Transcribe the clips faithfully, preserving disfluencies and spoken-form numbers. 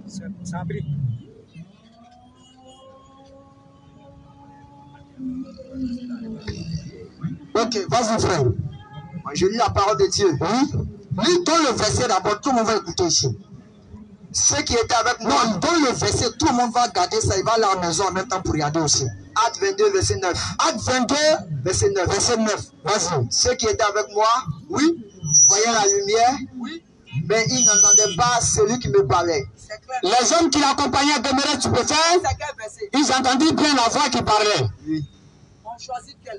Ça a pris. Ok, vas-y frère. Moi, je lis la parole de Dieu. Oui. Lis dans le verset d'abord, tout le monde va écouter ici. Ceux qui étaient avec moi, non, dans le verset, tout le monde va garder ça, il va aller à la maison en même temps pour regarder aussi. Acte vingt-deux, verset neuf. Acte vingt-deux, verset neuf. Verset neuf. Vas-y. Ceux qui étaient avec moi, oui, voyaient la lumière, oui, mais ils n'entendaient pas celui qui me parlait. Les hommes qui l'accompagnaient demeuraient stupéfaits. Ils entendirent bien la voix qui parlait. Oui. On choisit quelle?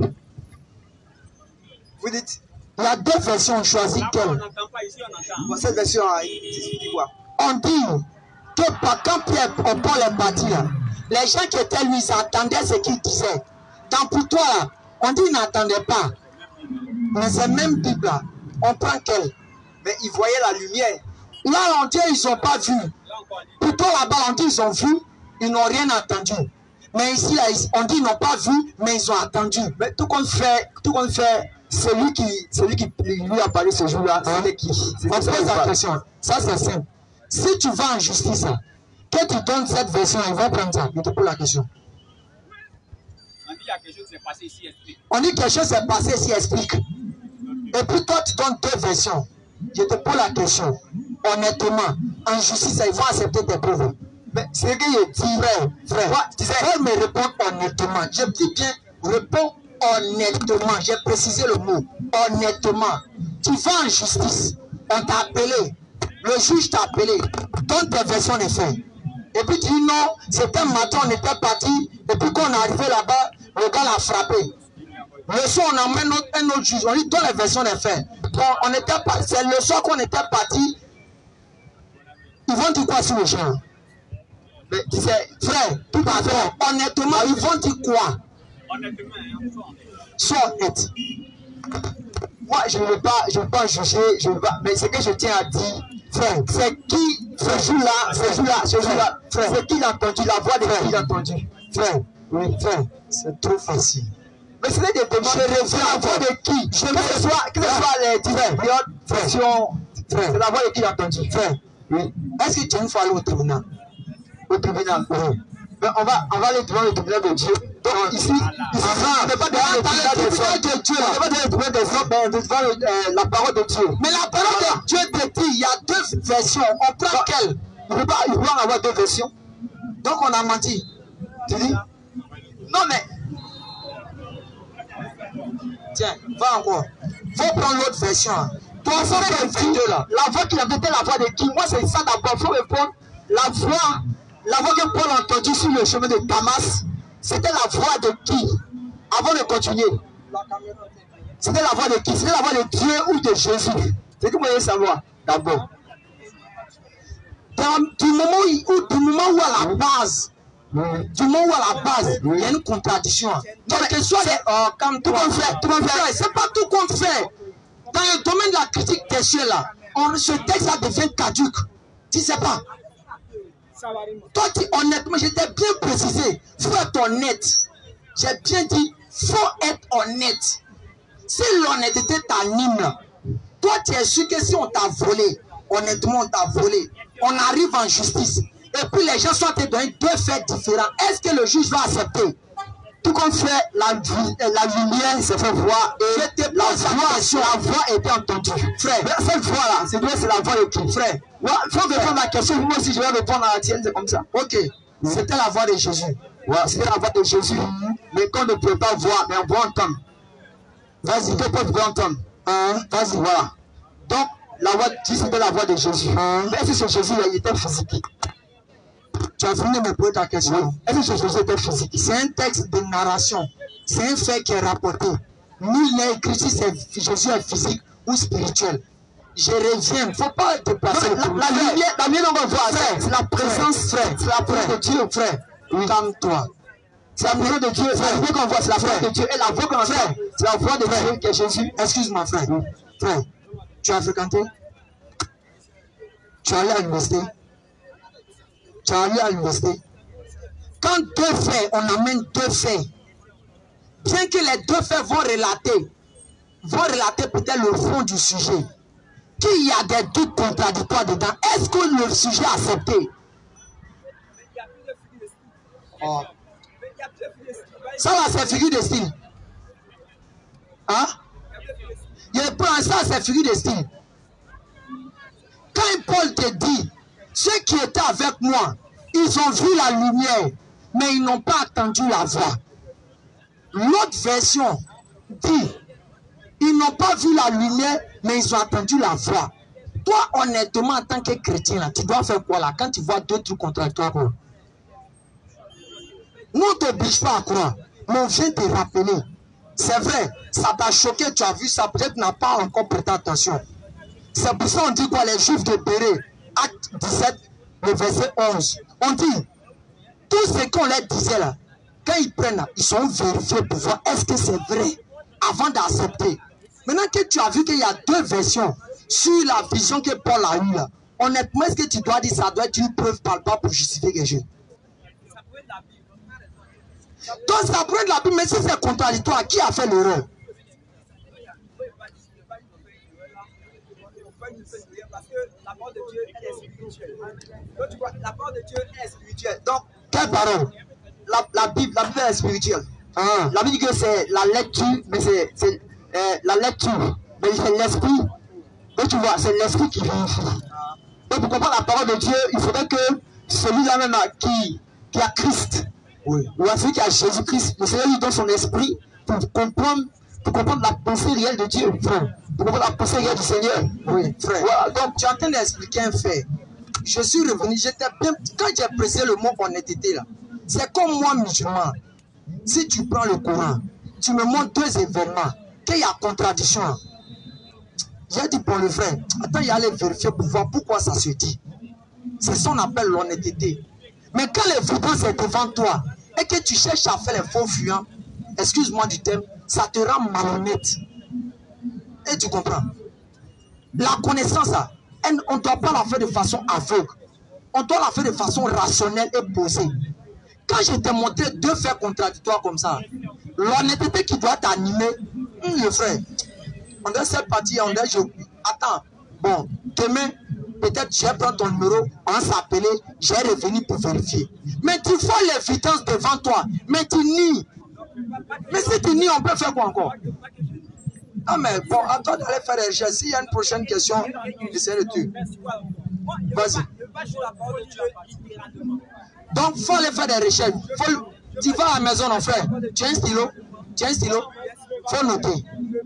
Vous dites, il y a deux versions, on choisit quelle? On n'entend pas ici, on entend. Bon, cette version, il dit quoi? On dit que quand Pierre, Paul est parti là, les gens qui étaient lui, ils attendaient ce qu'il disait. Tant pour toi là, on dit qu'ils n'attendaient pas. Mais c'est même Bible là, on prend quelle? Mais ils voyaient la lumière. Là, on dit ils n'ont pas vu. Plutôt là-bas, on dit ils ont vu, ils n'ont rien entendu. Mais ici, là, on dit ils n'ont pas vu, mais ils ont attendu. Mais tout compte fait, tout compte fait, celui qui, celui qui lui a parlé ce jour-là, hein? C'était qui? On pose la question. Ça, c'est simple. Si tu vas en justice, que tu donnes cette version, ils vont prendre ça. Je te pose la question. On dit qu'il y a quelque chose qui s'est passé ici, explique. On dit quelque chose s'est passé ici, explique. Et puis toi, tu donnes deux versions. Je te pose la question. Honnêtement, en justice, ils vont accepter tes preuves. Mais c'est ce que je dis, frère. Frère, tu sais, faut me répondre honnêtement. Je dis bien, réponds honnêtement. J'ai précisé le mot. Honnêtement. Tu vas en justice. On t'a appelé. Le juge t'a appelé. Donne tes versions des faits. Et puis tu dis non, c'était un matin, on était parti. Et puis quand on est arrivé là-bas, le gars l'a frappé. Le soir, on emmène un autre juge. On dit donne les versions des faits. Bon, on était parti. C'est le soir qu'on était parti. Ils vont dire quoi sur le champ? Mais tu sais, frère, tout à fait. Honnêtement, ils vont dire quoi? Honnêtement, sois honnête. Moi, je ne veux pas, je ne veux pas juger, je veux pas. Mais ce que je tiens à dire, frère, c'est qui ce jour-là, ce jour-là, ce jour-là, frère, c'est qui l'a entendu, la voix de qui l'a entendu? Frère, oui, frère, c'est trop facile. Mais c'est des demandes. Je reviens la voix de qui? Je que ce soit, que ce soit les différentes versions, frère, c'est la voix de qui l'a entendu? Frère, oui. Est-ce que tu as une fois allé au tribunal? Au tribunal, oui. Mais on va, on va aller devant le tribunal de Dieu. Donc ici, ici on n'est pas devant le tribunal de Dieu. On n'est pas devant le tribunal des hommes, mais devant euh, la parole de Dieu. Mais la parole de Dieu te dit, il y a deux versions. On prend quelle? Il ne peut pas y avoir deux versions. Donc on a menti. Tu dis? Non mais... Tiens, va encore. Faut prendre l'autre version. Toi, faut que là. La voix qui a été la voix de qui? Moi, c'est ça d'abord. Il faut répondre. La voix, la voix que Paul a entendue sur le chemin de Damas, c'était la voix de qui? Avant de continuer. C'était la voix de qui? C'était la voix de Dieu ou de Jésus? C'est que vous voulez savoir d'abord. Du moment où, du moment où à la base, oui. Du moment où à la base, oui. Il y a une contradiction. Donc, que soit les, euh, comme tout qu'on fait, tout qu'on fait, c'est pas tout qu'on fait. Dans le domaine de la critique textuelle là, on, ce texte là devient caduque. Tu sais pas. Toi, tu honnêtement, j'étais bien précisé. Faut être honnête. J'ai bien dit, faut être honnête. Si l'honnêteté t'anime, toi, tu es sûr que si on t'a volé, honnêtement, on t'a volé, on arrive en justice. Et puis les gens sont te donner deux faits différents. Est-ce que le juge va accepter? Tout comme fait la, la lumière se fait voir et la voix, la voix était entendue. Frère, cette voix-là, c'est la voix de qui? Frère, il faut répondre à la question. Moi aussi, je vais répondre à la tienne, c'est comme ça. Ok, mmh. C'était la voix de Jésus. Ouais, c'était la voix de Jésus. Mmh. Mais qu'on ne peut pas voir, mais on va entendre. Vas-y, deux potes vont entendre. Hein? Vas-y, voilà. Donc, la voix de Jésus, c'était la voix de Jésus. Mmh. Mais est-ce que ce Jésus, il était physique? Tu as fini de me poser ta question. Oui. Est-ce que Jésus était physique? C'est un texte de narration. C'est un fait qui est rapporté. Nul n'est écrit si Jésus est physique ou spirituel. Je reviens. Il ne faut pas déplacer. La, la, la lumière, la lumière, on va voir. C'est la présence, frère. C'est la présence de Dieu, frère. Oui. Calme-toi. C'est la présence de Dieu. La voix qu'on voit, c'est la présence de Dieu. Et la voix qu'on entend, c'est la voix de Dieu qui est Jésus. Excuse-moi, frère. Oui. Frère, tu as fréquenté? Tu es allé à l'université? Tu as allé à l'université. Quand deux faits, on amène deux faits, bien que les deux faits vont relater, vont relater peut-être le fond du sujet, qu'il y a des doutes contradictoires dedans, est-ce que le sujet est accepté? Oh. Ça là, c'est figure de style. Hein? Je prends ça, c'est figure de style. Quand Paul te dit, ceux qui étaient avec moi, ils ont vu la lumière, mais ils n'ont pas attendu la voix. L'autre version dit, ils n'ont pas vu la lumière, mais ils ont attendu la voix. Toi, honnêtement, en tant que chrétien, là, tu dois faire quoi là, quand tu vois deux trucs contradictoires? Nous, on ne t'oblige pas à croire, mais on vient te rappeler. C'est vrai, ça t'a choqué, tu as vu ça, peut-être tu n'as pas encore prêté attention. C'est pour ça qu'on dit quoi, les Juifs de Béret, acte dix-sept, le verset onze. On dit, tout ce qu'on leur disait là, quand ils prennent, ils sont vérifiés pour voir est-ce que c'est vrai, avant d'accepter. Maintenant que tu as vu qu'il y a deux versions sur la vision que Paul a eue là, honnêtement, est-ce que tu dois dire ça doit être une preuve palpable pour justifier quelque chose? Donc ça pourrait être la Bible, mais si c'est contradictoire, qui a fait l'erreur? Parce que la parole de Dieu, elle est spirituelle. Donc, tu vois, la parole de Dieu est spirituelle. Donc, quelle parole? La, la, Bible, la Bible est spirituelle. Ah. La Bible dit que c'est la lecture, mais c'est euh, la lecture, mais c'est l'esprit. Donc, tu vois, c'est l'esprit qui vérifie. Ah. Donc, pour comprendre la parole de Dieu, il faudrait que celui-là même qui, qui a Christ, oui, ou à celui qui a Jésus-Christ, le Seigneur lui donne son esprit pour comprendre, pour comprendre la pensée réelle de Dieu. Frère. Pour comprendre la pensée réelle du Seigneur. Oui, frère. Voilà, donc tu es en train d'expliquer un fait. Je suis revenu, j'étais bien. Quand j'ai pressé le mot honnêteté là, c'est comme moi musulman. Si tu prends le Coran, tu me montres deux événements, qu'il y a contradiction. J'ai dit pour le frère, attends, il y a aller vérifier pour voir pourquoi ça se dit. C'est ça qu'on appelle l'honnêteté. Mais quand l'évidence est devant toi et que tu cherches à faire les faux fuyants, excuse-moi du terme, ça te rend malhonnête. Et tu comprends? La connaissance, elle, on ne doit pas la faire de façon aveugle. On doit la faire de façon rationnelle et posée. Quand je t'ai montré deux faits contradictoires comme ça, l'honnêteté qui doit t'animer, hum, le frère, on doit se partir, on doit je... Attends, bon, demain, peut-être je vais prendre ton numéro, on va s'appeler, je vais revenir pour vérifier. Mais tu vois l'évidence devant toi, mais tu nies. Mais si tu nies, on peut faire quoi encore? Ah mais bon, à toi d'aller faire des recherches. S'il y a une prochaine question, j'essaie de tu. Vas-y. Donc, il faut aller faire des recherches. Faut... Tu vas à la maison, mon frère. Tu as un stylo? Tu as un stylo? Il faut noter.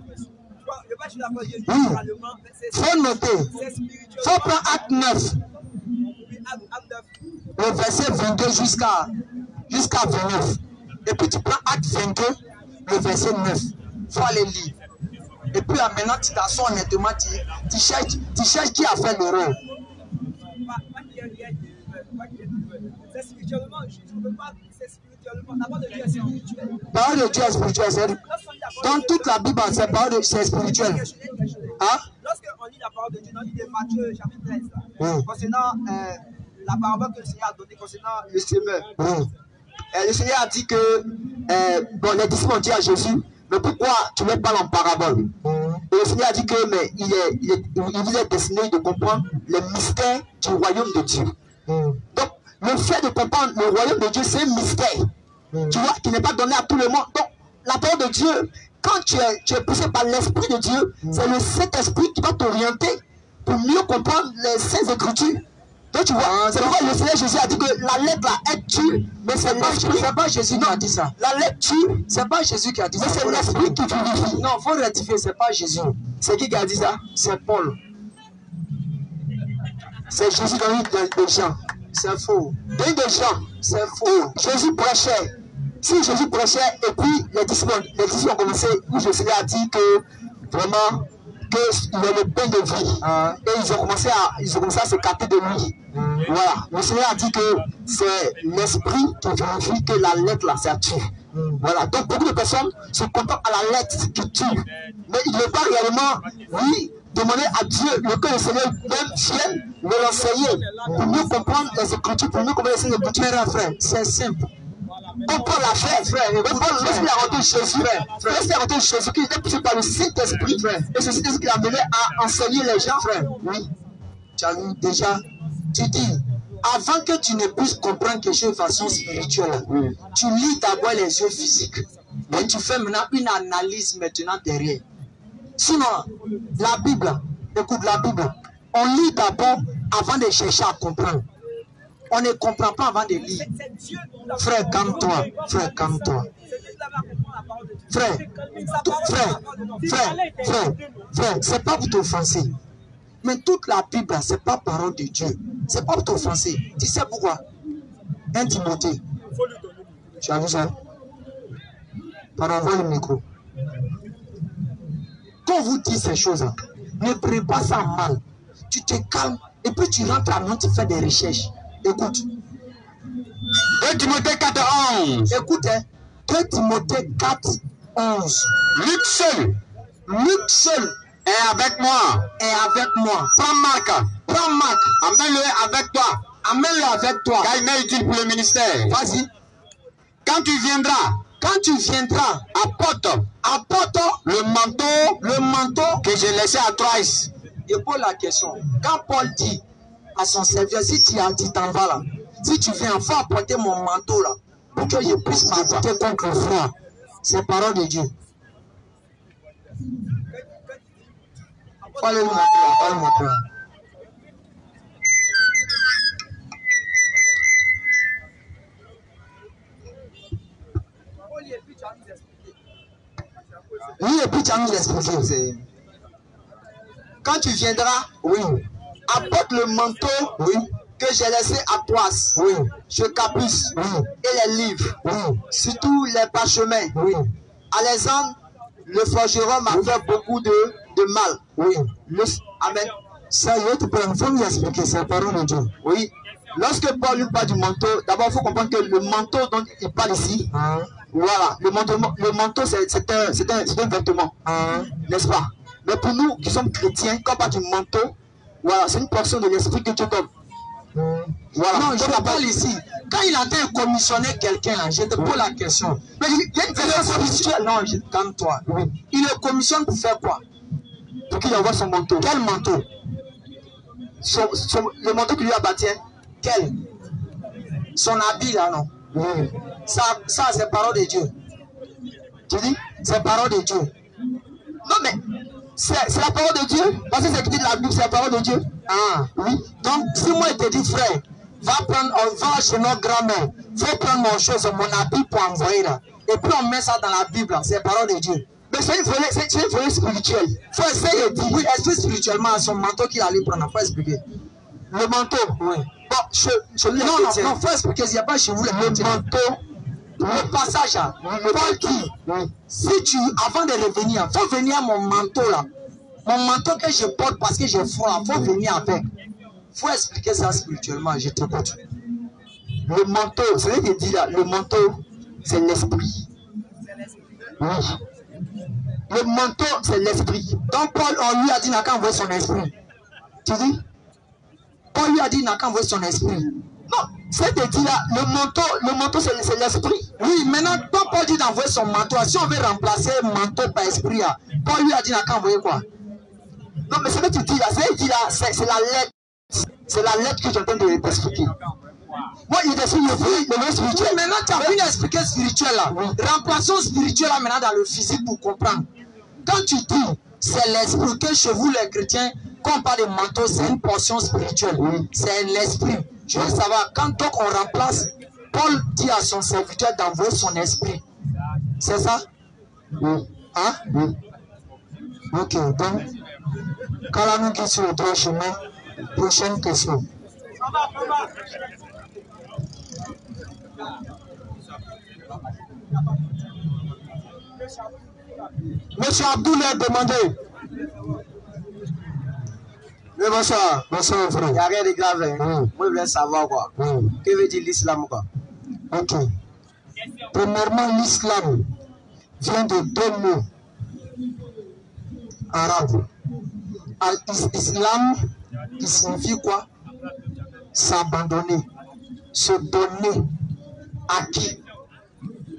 Oui. Il faut noter. Il faut prendre acte neuf. Le verset vingt-deux jusqu'à jusqu'à vingt-neuf. Et puis tu prends acte vingt-deux, le verset neuf. Il faut aller lire. Et puis maintenant, tu t'assois honnêtement, tu, tu, cherches, tu cherches qui a fait l'erreur. C'est spirituellement, je ne veux pas, c'est spirituellement. La parole de Dieu est spirituelle. La parole de Dieu est spirituelle. Dans toute la Bible, c'est parole de c'est spirituel. Hein? Lorsqu'on lit la parole de Dieu, dans l'île de Matthieu, chapitre treize, oui, concernant euh, la parole que le Seigneur a donnée concernant le semeur. Oui. Euh, le Seigneur a dit que euh, bon, les disciples ont dit à Jésus, mais pourquoi tu ne parles en parabole? Et le Seigneur a dit que mais il, est, il, est, il vous est destiné de comprendre les mystères du royaume de Dieu. Mm. Donc, le fait de comprendre le royaume de Dieu, c'est un mystère. Mm. Tu vois, qui n'est pas donné à tout le monde. Donc, la parole de Dieu, quand tu es, tu es poussé par l'Esprit de Dieu, mm. c'est le Saint-Esprit qui va t'orienter pour mieux comprendre les Saintes Écritures. Donc, tu vois, ah, c'est pourquoi le Seigneur Jésus a dit que la lettre là est tue, mais c'est pas, pas Jésus qui a dit ça. La lettre tue, c'est pas Jésus qui a dit ça. Mais c'est l'Esprit qui vérifie. Non, il faut rectifier, c'est pas Jésus. C'est qui qui a dit ça? C'est Paul. C'est Jésus dans l'île de Jean. C'est faux. Dans l'île de Jean, c'est faux. Jésus prêchait. Si Jésus prêchait, et puis les disciples, les disciples ont commencé, où le Seigneur a dit que vraiment, qu'il est le pain de vie. Ah. Et ils ont commencé à, ils ont commencé à s'écarter de lui. Mmh. Voilà. Le Seigneur a dit que c'est l'esprit qui vérifie que la lettre là, ça tue. Mmh. Voilà. Donc beaucoup de personnes se contentent à la lettre qui tue. Mais il ne veut pas réellement, oui, demander à Dieu que le Seigneur même vienne me l'enseigner pour mieux comprendre les Écritures, pour mieux comprendre les Écritures. Frère, c'est simple. Comme Paul l'a fait, frère. Mais Paul, lorsqu'il a rencontré Jésus, frère, lorsqu'il a rencontré Jésus, il était poussé par le Saint-Esprit, frère. Et ce Saint-Esprit l'a amené à enseigner les gens, frère. Oui. Tu as vu déjà, tu dis, avant que tu ne puisses comprendre quelque chose de façon spirituelle, oui, tu lis d'abord les yeux physiques. Et tu fais maintenant une analyse maintenant derrière. Sinon, la Bible, écoute la Bible, on lit d'abord avant de chercher à comprendre. On ne comprend pas avant de lire. Frère, calme-toi. Frère, calme-toi. Frère, frère, frère, frère, frère, c'est pas pour t'offenser. Mais toute la Bible, c'est pas parole de Dieu. C'est pas pour t'offenser. Tu sais pourquoi? un Timothée. Tu as vu ça? Pardon, envoie le micro. Quand vous dites ces choses-là, ne prenez pas ça mal. Tu te calmes et puis tu rentres à nous, tu fais des recherches. Écoute. deux Timothée quatre, onze. Écoute, hein. deux Timothée quatre, onze. Luc seul. Luc seul est avec moi. Est avec moi. Prends Marc. Prends Marc. Amène-le avec toi. Amène-le avec toi. Car il m'est utile pour le ministère. Vas-y. Quand tu viendras, quand tu viendras, apporte, apporte le manteau, le manteau que j'ai laissé à Troyes. Je pose la question. Quand Paul dit à son serviteur, si tu t'en vas là, si tu viens, il faut apporter mon manteau là, pour que je puisse m'apporter contre le frère. C'est parole de Dieu. Faut aller le montrer, faut aller le montrer. Oui, et puis tu as nous expliqué. Quand tu viendras, oui, apporte le manteau, oui, que j'ai laissé à toi, oui, je capuce, oui, et les livres, oui, surtout les parchemins, oui. Alexandre, le forgeron m'a oui. fait beaucoup de, de mal, oui. Le, amen. Ça y est, tu peux nous expliquer, c'est la parole de Dieu. Oui. Lorsque Paul lui parle du manteau, d'abord il faut comprendre que le manteau dont il parle ici, ah. Voilà, le manteau, le manteau c'est un, un, un vêtement, ah. N'est-ce pas? Mais pour nous qui sommes chrétiens, quand on parle du manteau, voilà, c'est une portion de l'esprit que Dieu donne. Mmh. Voilà. Non, je te parle ici. Quand il entend commissionner quelqu'un, je te pose la question. Mais il y a une différence spirituelle. Non, calme-toi. Oui. Il le commissionne pour faire quoi? Pour qu'il envoie son manteau. Quel manteau? Son, son, le manteau qui lui appartient. Quel? Son habit là, non? Oui. Ça, ça c'est parole de Dieu. Tu dis? C'est parole de Dieu. Non, mais c'est la parole de Dieu. Parce que c'est écrit dans la Bible, c'est la parole de Dieu. Ah, oui. Donc, si moi je te dis, frère, va prendre, on va chez notre grand-mère, faut prendre mon chose, mon habit pour envoyer là. Et puis on met ça dans la Bible, c'est la parole de Dieu. Mais c'est une volée spirituelle. Il faut essayer de dire, oui, explique spirituellement à son manteau qu'il allait prendre. Il faut expliquer. Le manteau, oui. Bon, je, je non, non, non, non, faut expliquer, il n'y a pas chez vous le manteau. Le passage, le Paul dit, oui. Si tu, avant de revenir, il faut venir à mon manteau là. Mon manteau que je porte parce que j'ai froid, il faut venir avec. Il faut expliquer ça spirituellement, je t'écoute. Le manteau, c'est ce que je dis là, le manteau, c'est l'esprit. Oui. Le manteau, c'est l'esprit. Donc Paul, on lui a dit, il n'a qu'à envoyer son esprit. Tu dis? Paul lui a dit, il n'a qu'à envoyer son esprit. Non, c'est de dire là, le manteau, le manteau c'est l'esprit. Oui, maintenant, quand Paul dit d'envoyer son manteau, si on veut remplacer manteau par esprit, là, Paul lui a dit, il n'a qu'à envoyer quoi? Non, mais c'est ce que tu dis là, c'est la lettre. C'est la lettre que je suis en train de t'expliquer. Moi, il t'explique le fruit, le vrai spirituel. Oui, maintenant, tu as vu expliquer spirituel là. Oui. Remplaçons spirituel là maintenant dans le physique pour comprendre. Quand tu dis, c'est l'esprit, que chez vous les chrétiens, quand on parle de manteau, c'est une portion spirituelle. Oui. C'est l'esprit. Je veux savoir, quand donc on remplace, Paul dit à son serviteur d'envoyer son esprit. C'est ça? Oui. Hein? Oui. Ok, donc, quand nous qui sur le droit chemin, prochaine question. Monsieur Abdoul a demandé. Oui, bonsoir. Bonsoir, frère. Il n'y a rien de grave. Hein. Oui. Moi, je voulais savoir quoi. Oui. Que veut dire l'islam quoi? Ok. Premièrement, l'islam vient de deux mots arabes. Islam, qui signifie quoi? S'abandonner, se donner à qui?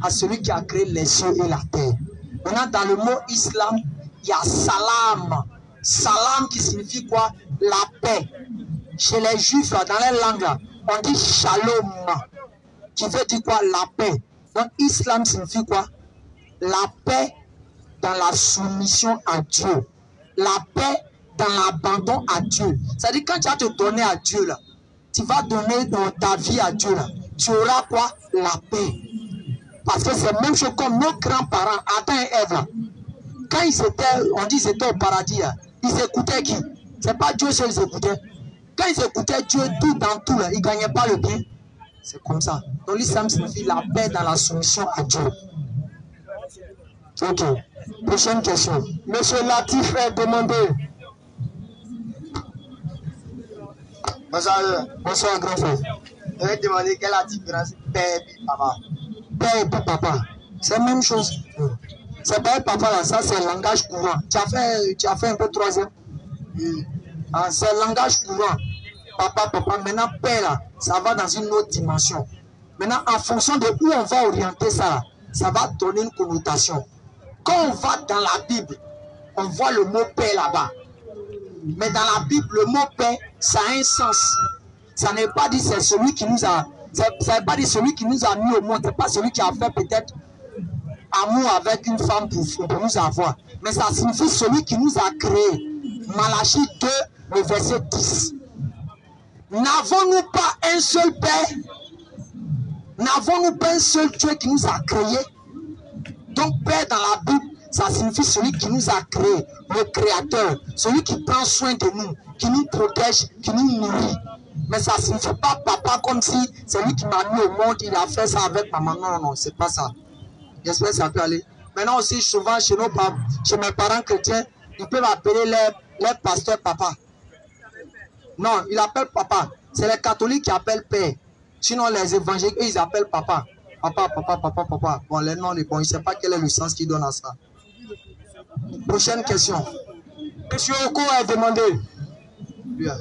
à celui qui a créé les cieux et la terre. Maintenant, dans le mot islam, il y a salam. Salam qui signifie quoi? La paix. Chez les juifs, là, dans les langues, là, on dit shalom, qui veut dire quoi? La paix. Donc, islam signifie quoi? La paix dans la soumission à Dieu. La paix dans l'abandon à Dieu. C'est-à-dire, quand tu vas te donner à Dieu, là, tu vas donner ta vie à Dieu, là, tu auras quoi? La paix. Parce que c'est la même chose comme nos grands-parents, Adam et Ève, là. Quand ils étaient, on dit qu'ils étaient au paradis, là, ils écoutaient qui? C'est pas Dieu seul qu'ils écoutaient. Quand ils écoutaient Dieu tout dans tout, là, ils ne gagnaient pas le bien. C'est comme ça. Donc l'islam signifie la paix dans la soumission à Dieu. Ok. Prochaine question. Monsieur Latif est demandé. Bonsoir. Bonsoir, grand frère. Je vais demander quelle est la différence père et papa. Père et papa. C'est la même chose. C'est père et papa, là, ça c'est le langage courant. Tu as fait, tu as fait un peu troisième. Oui. Ah, c'est le langage courant. Papa, papa. Maintenant, père, là, ça va dans une autre dimension. Maintenant, en fonction de où on va orienter ça, ça va donner une connotation. Quand on va dans la Bible, on voit le mot paix là-bas. Mais dans la Bible, le mot paix, ça a un sens. Ça n'est pas dit c'est celui qui nous a, ça n'est pas dit celui qui nous a mis au monde. C'est pas celui qui a fait peut-être amour avec une femme pour, pour nous avoir. Mais ça signifie celui qui nous a créés. Malachie deux, le verset dix. N'avons-nous pas un seul Père? N'avons-nous pas un seul Dieu qui nous a créés? Donc Père dans la Bible, ça signifie celui qui nous a créés, le Créateur, celui qui prend soin de nous, qui nous protège, qui nous nourrit. Mais ça ne signifie pas papa comme si c'est lui qui m'a mis au monde, il a fait ça avec maman. Non, non, c'est pas ça. J'espère que ça peut aller. Maintenant aussi, souvent chez, nos, chez mes parents chrétiens, ils peuvent appeler les, les pasteurs papa. Non, ils appellent papa. C'est les catholiques qui appellent père. Sinon, les évangéliques, ils appellent papa. Papa, papa, papa, papa. Bon, les noms, bon, ils ne savent pas quel est le sens qu'ils donnent à ça. Prochaine question. Monsieur Oko a demandé. Bien.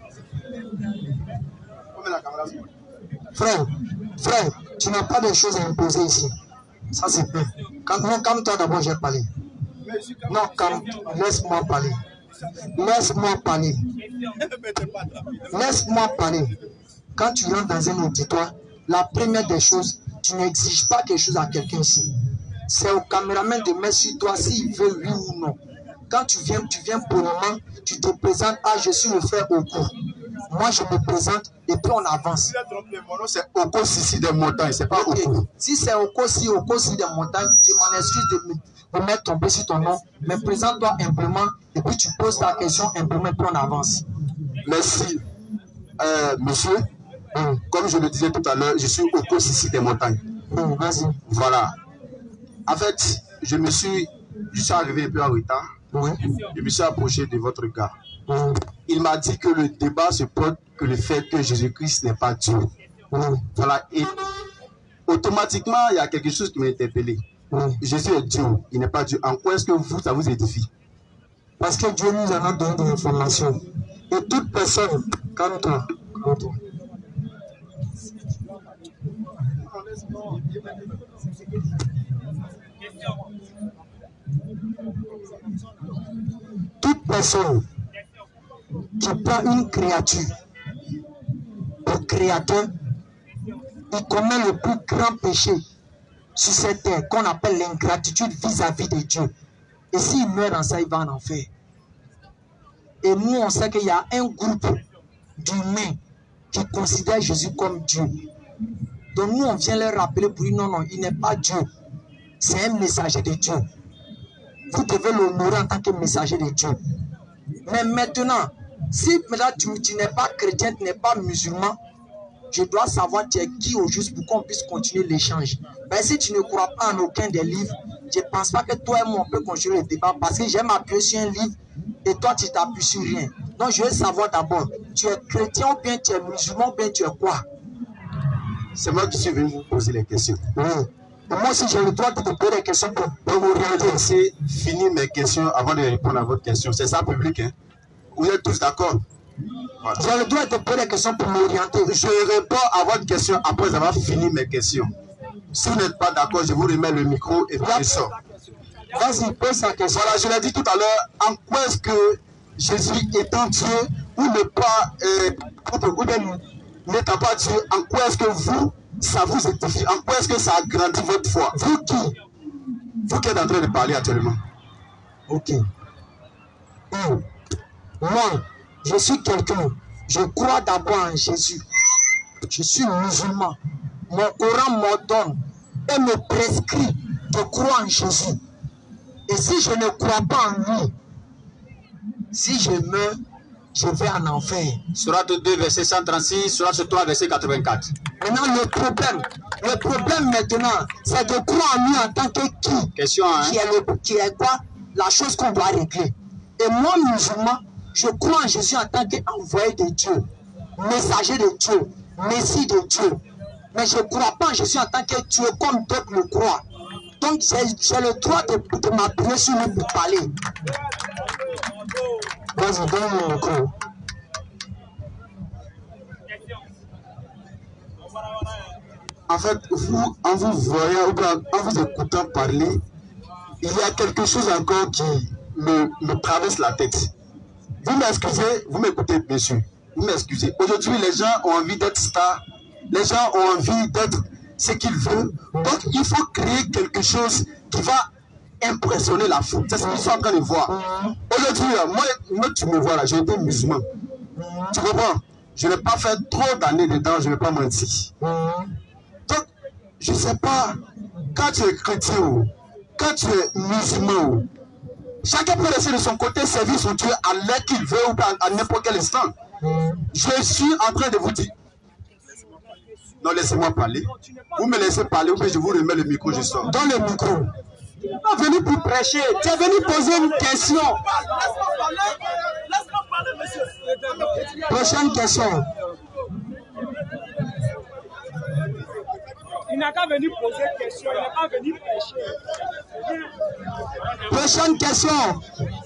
Frère, frère, tu n'as pas de choses à imposer ici. Ça, c'est bien. Non, calme-toi d'abord, j'ai parlé. Non, calme, laisse-moi parler. Laisse-moi parler. Laisse-moi parler. Quand tu rentres dans un auditoire, la première des choses, tu n'exiges pas quelque chose à quelqu'un ici. C'est au caméraman de mettre sur toi s'il veut oui ou non. Quand tu viens, tu viens pour le moment, tu te présentes, ah, je suis le frère Oko. Moi, je me présente et puis on avance. Mon nom, c'est Oko Sissi des montagnes, c'est pas okay. Oko. Si c'est Oko si Oko si des montagnes, je m'en excuse de, de mettre tomber sur ton nom, mais présente-toi simplement et puis tu poses ta question simplement et puis on avance. Merci. Euh, monsieur, hum. Comme je le disais tout à l'heure, je suis Oko Sissi des montagnes. Hum, Vas-y. Voilà. En fait, je me suis, je suis arrivé un peu en retard. Oui. Je me suis approché de votre gars. Oui. Il m'a dit que le débat se porte que le fait que Jésus-Christ n'est pas Dieu. Oui. Voilà. Et automatiquement, il y a quelque chose qui m'a interpellé. Oui. Jésus est Dieu, il n'est pas Dieu. En quoi est-ce que vous, ça vous édifie? Parce que Dieu nous en a donné des informations. Et toute personne, calme-toi, calme-toi. Toute personne qui prend une créature pour créateur, il commet le plus grand péché sur cette terre qu'on appelle l'ingratitude vis-à-vis de Dieu. Et s'il meurt dans ça, il va en enfer. Et nous, on sait qu'il y a un groupe d'humains qui considèrent Jésus comme Dieu. Donc nous, on vient leur rappeler pour dire non, non, il n'est pas Dieu. C'est un messager de Dieu. Vous devez l'honorer en tant que messager de Dieu. Mais maintenant, si maintenant tu, tu n'es pas chrétien, tu n'es pas musulman, je dois savoir tu es qui au juste pour qu'on puisse continuer l'échange. Mais si tu ne crois pas en aucun des livres, je ne pense pas que toi et moi on peut continuer le débat parce que j'aime m'appuyer sur un livre et toi tu t'appuies sur rien. Donc je veux savoir d'abord, tu es chrétien ou bien tu es musulman ou bien tu es quoi? C'est moi qui suis venu vous poser les questions. Oui. Et moi aussi j'ai le droit de te poser des questions pour, pour vous orienter. Laissez finir mes questions avant de répondre à votre question. C'est ça public, hein? Vous êtes tous d'accord? Voilà. J'ai le droit de te poser des questions pour m'orienter. Je réponds à votre question après avoir fini mes questions. Si vous n'êtes pas d'accord, je vous remets le micro et puis je sors. Vas-y, pose sa question. Voilà, je l'ai dit tout à l'heure, en quoi est-ce que Jésus étant Dieu ou ne pas, euh, ou bien n'étant pas Dieu, en quoi est-ce que vous, ça vous édifie? En quoi est-ce que ça agrandit votre foi? Vous qui? Vous qui êtes en train de parler actuellement. Ok. Mmh. Moi, je suis quelqu'un, je crois d'abord en Jésus. Je suis musulman. Mon Coran m'ordonne et me prescrit de croire en Jésus. Et si je ne crois pas en lui, si je meurs, je vais en enfer. Sourate deux, verset cent trente-six, Sourate trois, verset quatre-vingt-quatre. Maintenant, le problème, le problème maintenant, c'est de croire en lui en tant que qui? Question, hein? Qui est, le, qui est quoi? La chose qu'on doit régler. Et moi, musulman, je crois en Jésus en tant qu'envoyé de Dieu, messager de Dieu, messie de Dieu. Mais je ne crois pas en Jésus en tant que Dieu comme d'autres le croient. Donc, j'ai le droit de, de m'appuyer sur lui pour parler. Vas-y, donne mon micro. En fait, vous, en vous voyant ou bien en vous écoutant parler, il y a quelque chose encore qui me, me traverse la tête. Vous m'excusez, vous m'écoutez bien sûr. Vous m'excusez. Aujourd'hui, les gens ont envie d'être stars. Les gens ont envie d'être ce qu'ils veulent. Donc, il faut créer quelque chose qui va impressionner la foule. C'est ce qu'ils sont en train de voir. Aujourd'hui, moi, moi, tu me vois là, j'ai été musulman. Tu comprends? Je n'ai pas fait trop d'années dedans, je ne vais pas mentir. Donc, je ne sais pas, quand tu es chrétien, quand tu es musulman, chacun peut rester de son côté, servir son Dieu à l'heure qu'il veut ou à n'importe quel instant. Je suis en train de vous dire. Non, laissez-moi parler. Vous me laissez parler ou bien je vous remets le micro, je sors. Donne le micro. Tu n'es pas venu pour prêcher, tu es venu poser une question. Laisse-moi parler, monsieur. Prochaine question. Il n'a qu'à venir poser question, il n'a pas venu prêcher. Prochaine question.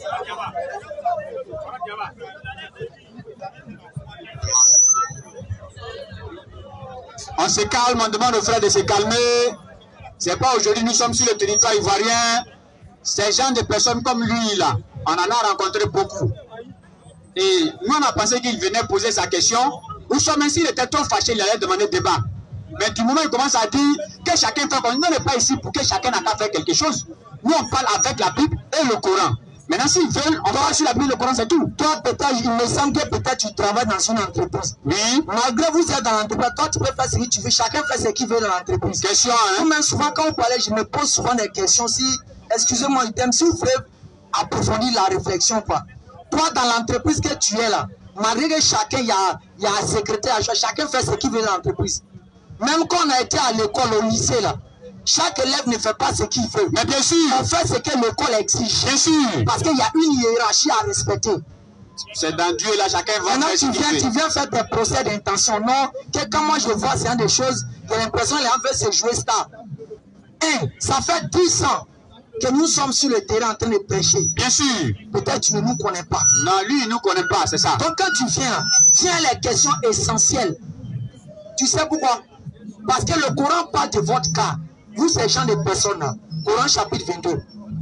On se calme, on demande aux frères de se calmer. C'est pas aujourd'hui, nous sommes sur le territoire ivoirien. Ces gens de personnes comme lui là, on en a rencontré beaucoup. Et nous on a pensé qu'il venait poser sa question. Nous sommes ainsi, il était trop fâché, il allait demander débat. Mais du moment où il commence à dire que chacun fait comme nous, on n'est pas ici pour que chacun n'a qu'à faire quelque chose. Nous on parle avec la Bible et le Coran. Maintenant, s'ils veulent, on va sur la Bible, le Coran, c'est tout. Toi, peut-être, il me semble que peut-être tu travailles dans une entreprise. Oui. Malgré vous êtes dans l'entreprise, toi, tu peux faire ce que tu veux. Chacun fait ce qu'il veut dans l'entreprise. Question, hein? Même souvent, quand vous parlez, je me pose souvent des questions. Si, excusez-moi, il t'aime, si vous voulez approfondir la réflexion, quoi. Toi, dans l'entreprise que tu es là, malgré que chacun, il y a, il y a un secrétaire, chacun fait ce qu'il veut dans l'entreprise. Même quand on a été à l'école, au lycée, là, chaque élève ne fait pas ce qu'il veut. Mais bien sûr. On fait ce que l'école exige. Bien sûr. Parce qu'il y a une hiérarchie à respecter. C'est dans Dieu là, chacun va Maintenant, faire ce tu qu'il viens, veut. tu viens faire des procès d'intention. Non, que quand moi je vois c'est un des choses, j'ai l'impression que les gens veulent se jouer star. Un, ça fait dix ans que nous sommes sur le terrain en train de prêcher. Bien sûr. Peut-être tu ne nous connais pas. Non, lui, il ne nous connaît pas, c'est ça. Donc quand tu viens, viens les questions essentielles. Tu sais pourquoi? Parce que le Coran parle de votre cas. Vous, ces gens de personnes là. Coran chapitre vingt-deux.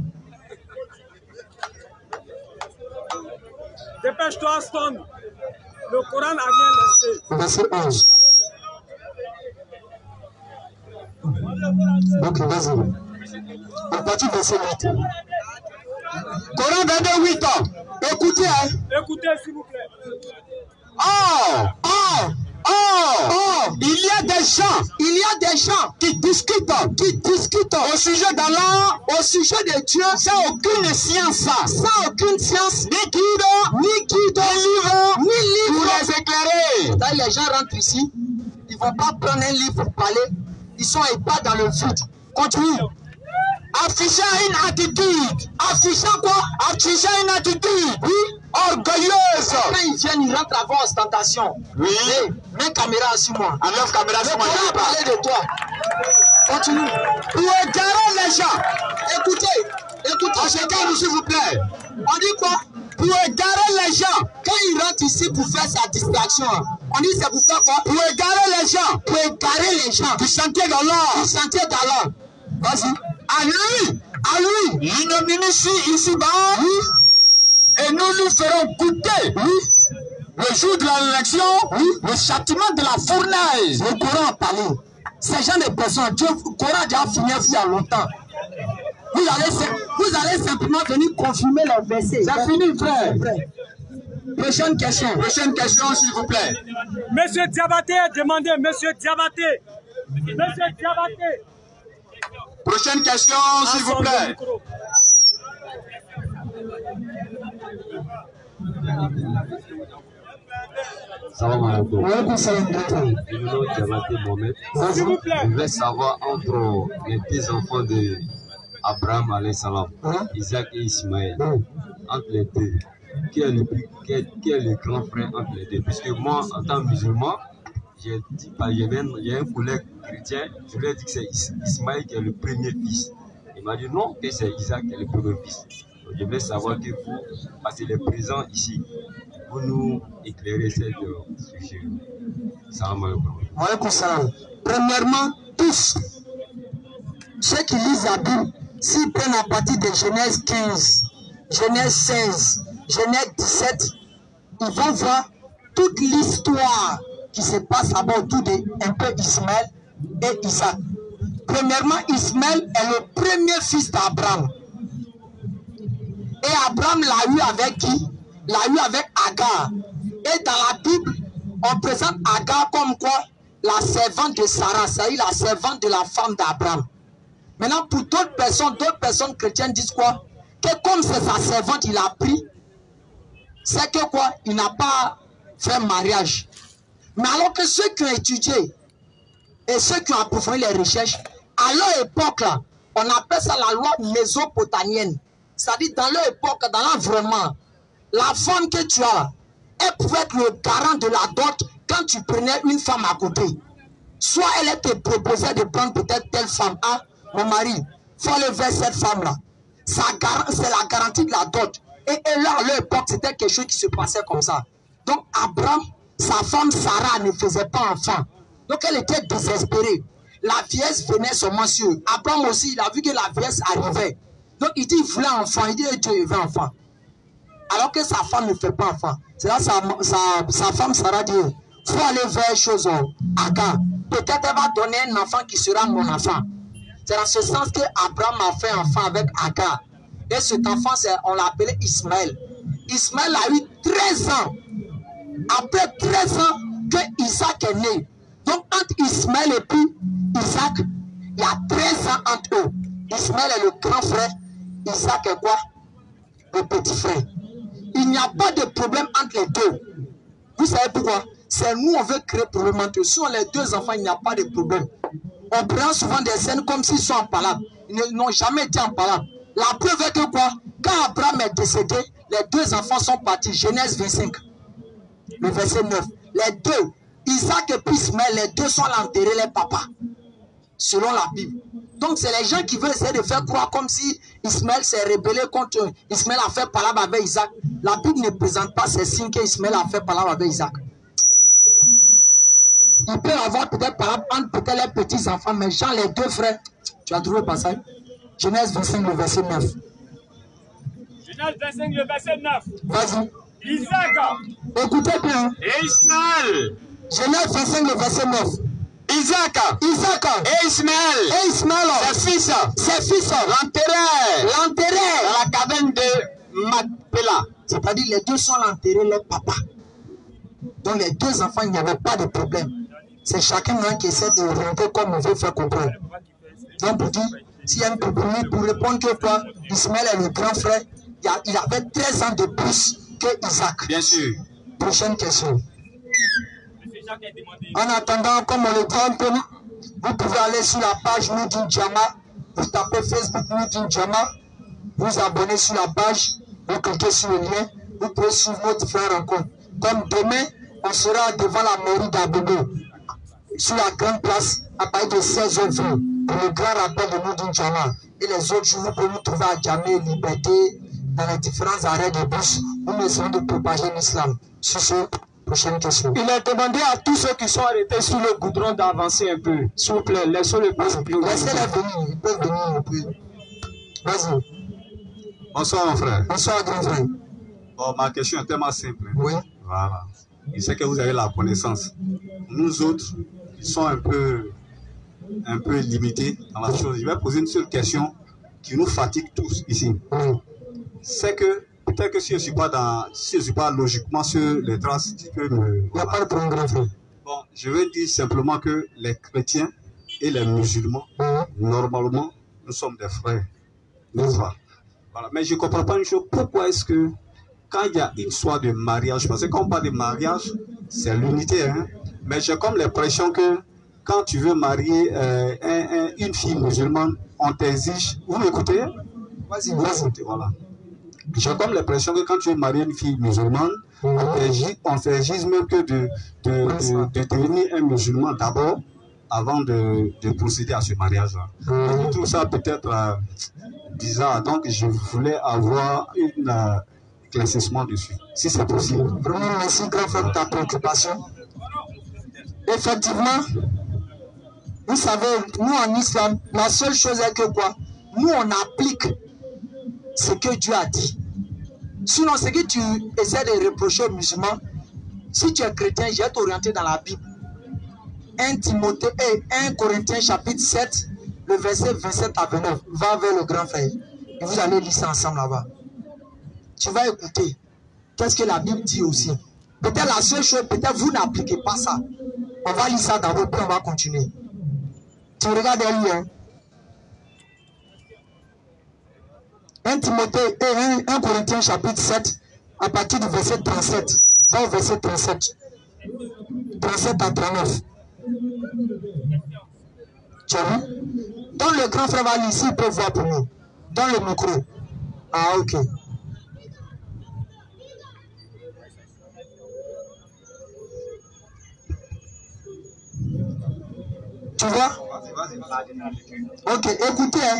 Dépêche-toi, Stone. Le Coran n'a rien laissé. Verset onze. Ok, vas-y. À partir du verset huit. Coran vingt-deux, huit ans. Écoutez, hein. Écoutez, s'il vous plaît. Oh, Oh, oh, oh, il y a des gens il y a des gens qui discutent qui discutent au sujet d'Allah au sujet de Dieu sans aucune science, sans aucune science, ni guide, ni guide, ni livre, ni pour livre. les éclairer. Là, les gens rentrent ici, ils ne vont pas prendre un livre pour parler, ils sont épars dans le vide. Continue. Affichant une attitude, Affichant quoi? affichant une attitude Oui. orgueilleuse. Quand ils viennent, ils rentrent avant ostentation. Oui. Hey, mets caméra sur moi. Enlève caméra Le sur moi, Coran je a parle. parlé de toi. Continue. Pour égarer les gens. Écoutez, écoutez. On se calme, s'il vous plaît. On dit quoi? Pour égarer les gens. Quand ils rentrent ici pour faire sa distraction, on dit c'est pour faire quoi? Pour égarer les gens. Pour égarer les gens du sentier d'Allah. du sentier d'Allah. Vas-y. À lui, À lui, il nous initie ici-bas. Et nous lui ferons goûter. Le jour de l'élection, le châtiment de la fournaise. le Coran a parlé. Ces gens de personnes, Dieu, le Coran a déjà fini il y a longtemps. Vous allez, vous allez simplement venir confirmer les versets. C'est fini, frère. Prochaine question. Prochaine question, s'il vous plaît. Monsieur Diabaté, demandez, Monsieur Diabaté. Monsieur Diabaté. Prochaine question, s'il vous plaît. Salam alaikum. Walaikum salam. Je me nomme Diabaté Mohamed. S'il vous plaît. Je voulais savoir entre les deux enfants de Abraham alayhi salam, Hein? Isaac et Ismaël, Hein? entre les deux, qui est le plus, qui est, qui est le grand frère entre les deux? Puisque moi, en tant que musulman, j'ai dit, bah, j'ai un, j'ai un collègue chrétien, je lui ai dit que c'est Is- Ismaël qui est le premier fils. Il m'a dit non, que c'est Isaac qui est le premier fils. Donc, je voulais savoir que vous, parce qu'il est présent ici, vous nous éclairez cette euh, sujet. Salam alaikum. Walaikum salam. Premièrement, tous ceux qui lisent la Bible, s'ils prennent à partir de Genèse quinze, Genèse seize, Genèse dix-sept, ils vont voir toute l'histoire qui se passe là-bas autour de un peu Ismaël et Isaac. Premièrement, Ismaël est le premier fils d'Abraham. Et Abraham l'a eu avec qui? L'a eu avec Agar. Et dans la Bible, on présente Agar comme quoi? La servante de Sarah, c'est-à-dire la servante de la femme d'Abraham. Maintenant, pour d'autres personnes, d'autres personnes chrétiennes disent quoi? Que comme c'est sa servante, il a pris, c'est que quoi? Il n'a pas fait mariage. Mais alors que ceux qui ont étudié et ceux qui ont approfondi les recherches, à leur époque, là, on appelle ça la loi mésopotamienne. C'est-à-dire dans leur époque, dans l'environnement, la femme que tu as, elle pouvait être le garant de la dot quand tu prenais une femme à côté. Soit elle te proposait de prendre peut-être telle femme. Ah, mon mari, il faut aller vers cette femme-là. C'est la garantie de la dot. Et, et là, à leur époque, c'était quelque chose qui se passait comme ça. Donc, Abraham, sa femme Sarah ne faisait pas enfant. Donc, elle était désespérée. La vieillesse venait seulement sur eux. Abraham aussi, il a vu que la vieillesse arrivait. Donc, il dit, il voulait un enfant. Il dit, Dieu, il veut un enfant. Alors que sa femme ne fait pas enfant. C'est là sa, sa, sa femme Sarah dit, il faut aller vers chose Agar. Peut-être elle va donner un enfant qui sera mon enfant. C'est dans ce sens que Abraham a fait enfant avec Agar. Et cet enfant, on l'a appelé Ismaël. Ismaël a eu treize ans. Après treize ans que Isaac est né. Donc entre Ismaël et puis Isaac, il y a treize ans entre eux. Ismaël est le grand frère. Isaac est quoi? Le petit frère. Il n'y a pas de problème entre les deux. Vous savez pourquoi? C'est nous, on veut créer problème entre eux. Si on les deux enfants, il n'y a pas de problème. On prend souvent des scènes comme s'ils sont en parole. Ils n'ont jamais été en parole. La preuve est que quoi? Quand Abraham est décédé, les deux enfants sont partis. Genèse vingt-cinq, le verset neuf. Les deux, Isaac et puis Ismaël, les deux sont allés enterrer les papas. Selon la Bible. Donc c'est les gens qui veulent essayer de faire croire comme si Ismaël s'est rébellé contre eux. Ismaël a fait palabre avec Isaac. La Bible ne présente pas ces signes qu'Ismaël a fait palabre avec Isaac. Il peut avoir peut-être palabre entre peut-être les petits enfants, mais Jean, les deux frères, tu as trouvé le passage? Genèse vingt-cinq, le verset neuf. Genèse vingt-cinq, le verset neuf. Vas-y. Isaac. Écoutez bien. Et Ismaël. Genèse vingt-cinq, le verset neuf. Isaac. Isaac. Et Ismaël. Et Ismaël. Ses fils. Ses fils. L'enterrèrent. L'enterrèrent. Dans la caverne de Macpéla. C'est-à-dire les deux sont enterrés leur papa. Donc les deux enfants, il n'y avait pas de problème. C'est chacun qui essaie de rentrer comme on veut faire comprendre. Donc pour dire, s'il y a un problème, pour répondre que quoi, Ismaël est le grand frère, il avait treize ans de plus que Isaac. Bien sûr. Prochaine question. En attendant, comme on le dit un peu, vous pouvez aller sur la page Nurdin Jama, vous tapez Facebook Nurdin Jama, vous abonnez sur la page, vous cliquez sur le lien, vous pouvez suivre notre frère encore. Comme demain, on sera devant la mairie d'Abobo, sur la grande place, à partir de seize heures vingt, pour le grand rappel de Nurdin Jama. Et les autres jours, vous pouvez nous trouver à Djamé, Liberté, dans les différents arrêts de bus, où nous essayons de propager l'islam. Sur ce, Prochaine question. Il a demandé à tous ceux qui sont arrêtés sur le goudron d'avancer un peu. S'il vous plaît, laissez-le passer plus. Laissez-les venir, ils peuvent venir un peu. Vas-y. Bonsoir mon frère. Bonsoir grand frère. Bon, ma question est tellement simple. Hein. Oui. Voilà. Je sais que vous avez la connaissance. Nous autres, qui sommes un peu, un peu limités dans la chose, je vais poser une seule question qui nous fatigue tous ici. Oui. C'est que peut-être que si je ne suis pas dans, si je suis pas logiquement sur les traces, tu peux me. Il n'y a Voilà. pas de problème grand frère. Bon, je veux dire simplement que les chrétiens et les musulmans, Oui. normalement, nous sommes des frères. N'est-ce pas? Voilà. Mais je ne comprends pas une chose. Pourquoi est-ce que quand il y a une histoire de mariage, parce que quand on parle de mariage, c'est l'unité, hein? Mais j'ai comme l'impression que quand tu veux marier euh, un, un, une fille musulmane, on t'exige. Vous m'écoutez? Vas-y, vas-y. Voilà. J'ai comme l'impression que quand tu veux marier une fille musulmane, Mhm. on t'exige- on t'exige même que de, de, de, de devenir un musulman d'abord avant de, de procéder à ce mariage-là. Mhm. Je trouve ça peut-être euh, bizarre, donc je voulais avoir un euh, éclaircissement dessus, si c'est possible. Vraiment, merci grand frère de ta préoccupation. Effectivement, vous savez, nous en islam, la seule chose est que quoi? Nous on applique ce que Dieu a dit. Sinon, ce que tu essaies de reprocher aux musulmans, si tu es chrétien, je vais t'orienter dans la Bible. un Timothée et un Corinthiens chapitre sept, le verset vingt-sept à vingt-neuf. Va vers le grand frère. Et vous allez lire ça ensemble là-bas. Tu vas écouter. Qu'est-ce que la Bible dit aussi? Peut-être la seule chose, peut-être vous n'appliquez pas ça. On va lire ça d'abord, puis on va continuer. Tu regardes lui, hein? un Timothée et un Corinthiens chapitre sept, à partir du verset trente-sept. Va au verset trente-sept. trente-sept à trente-neuf. Tu as vu? Donc le grand frère va lire ici, il peut voir pour nous. Dans le micro. Ah, ok. Tu vois? Ok, écoutez. Hein.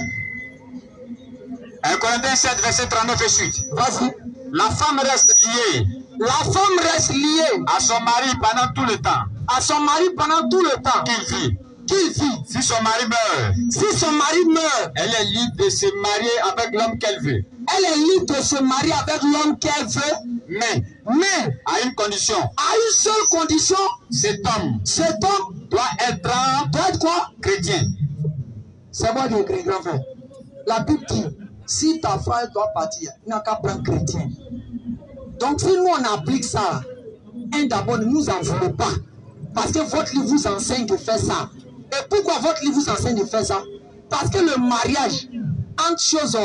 un Corinthiens sept, verset trente-neuf et suite. Vas-y. La femme reste liée La femme reste liée à son mari pendant tout le temps à son mari pendant tout le temps qu'il vit. qu'il vit. Si son mari meurt, Si son mari meurt, elle est libre de se marier avec l'homme qu'elle veut. elle est libre de se marier avec l'homme qu'elle veut, Mais mais à une condition, à une seule condition, cet homme cet homme doit être doit être quoi? chrétien. C'est moi qui écris, grand frère. La Bible dit, si ta femme doit partir, il n'a qu'à prendre chrétien. Donc si nous on applique ça, un d'abord ne nous en voulez pas. Parce que votre livre vous enseigne de faire ça. Et pourquoi votre livre vous enseigne de faire ça? Parce que le mariage, entre choses,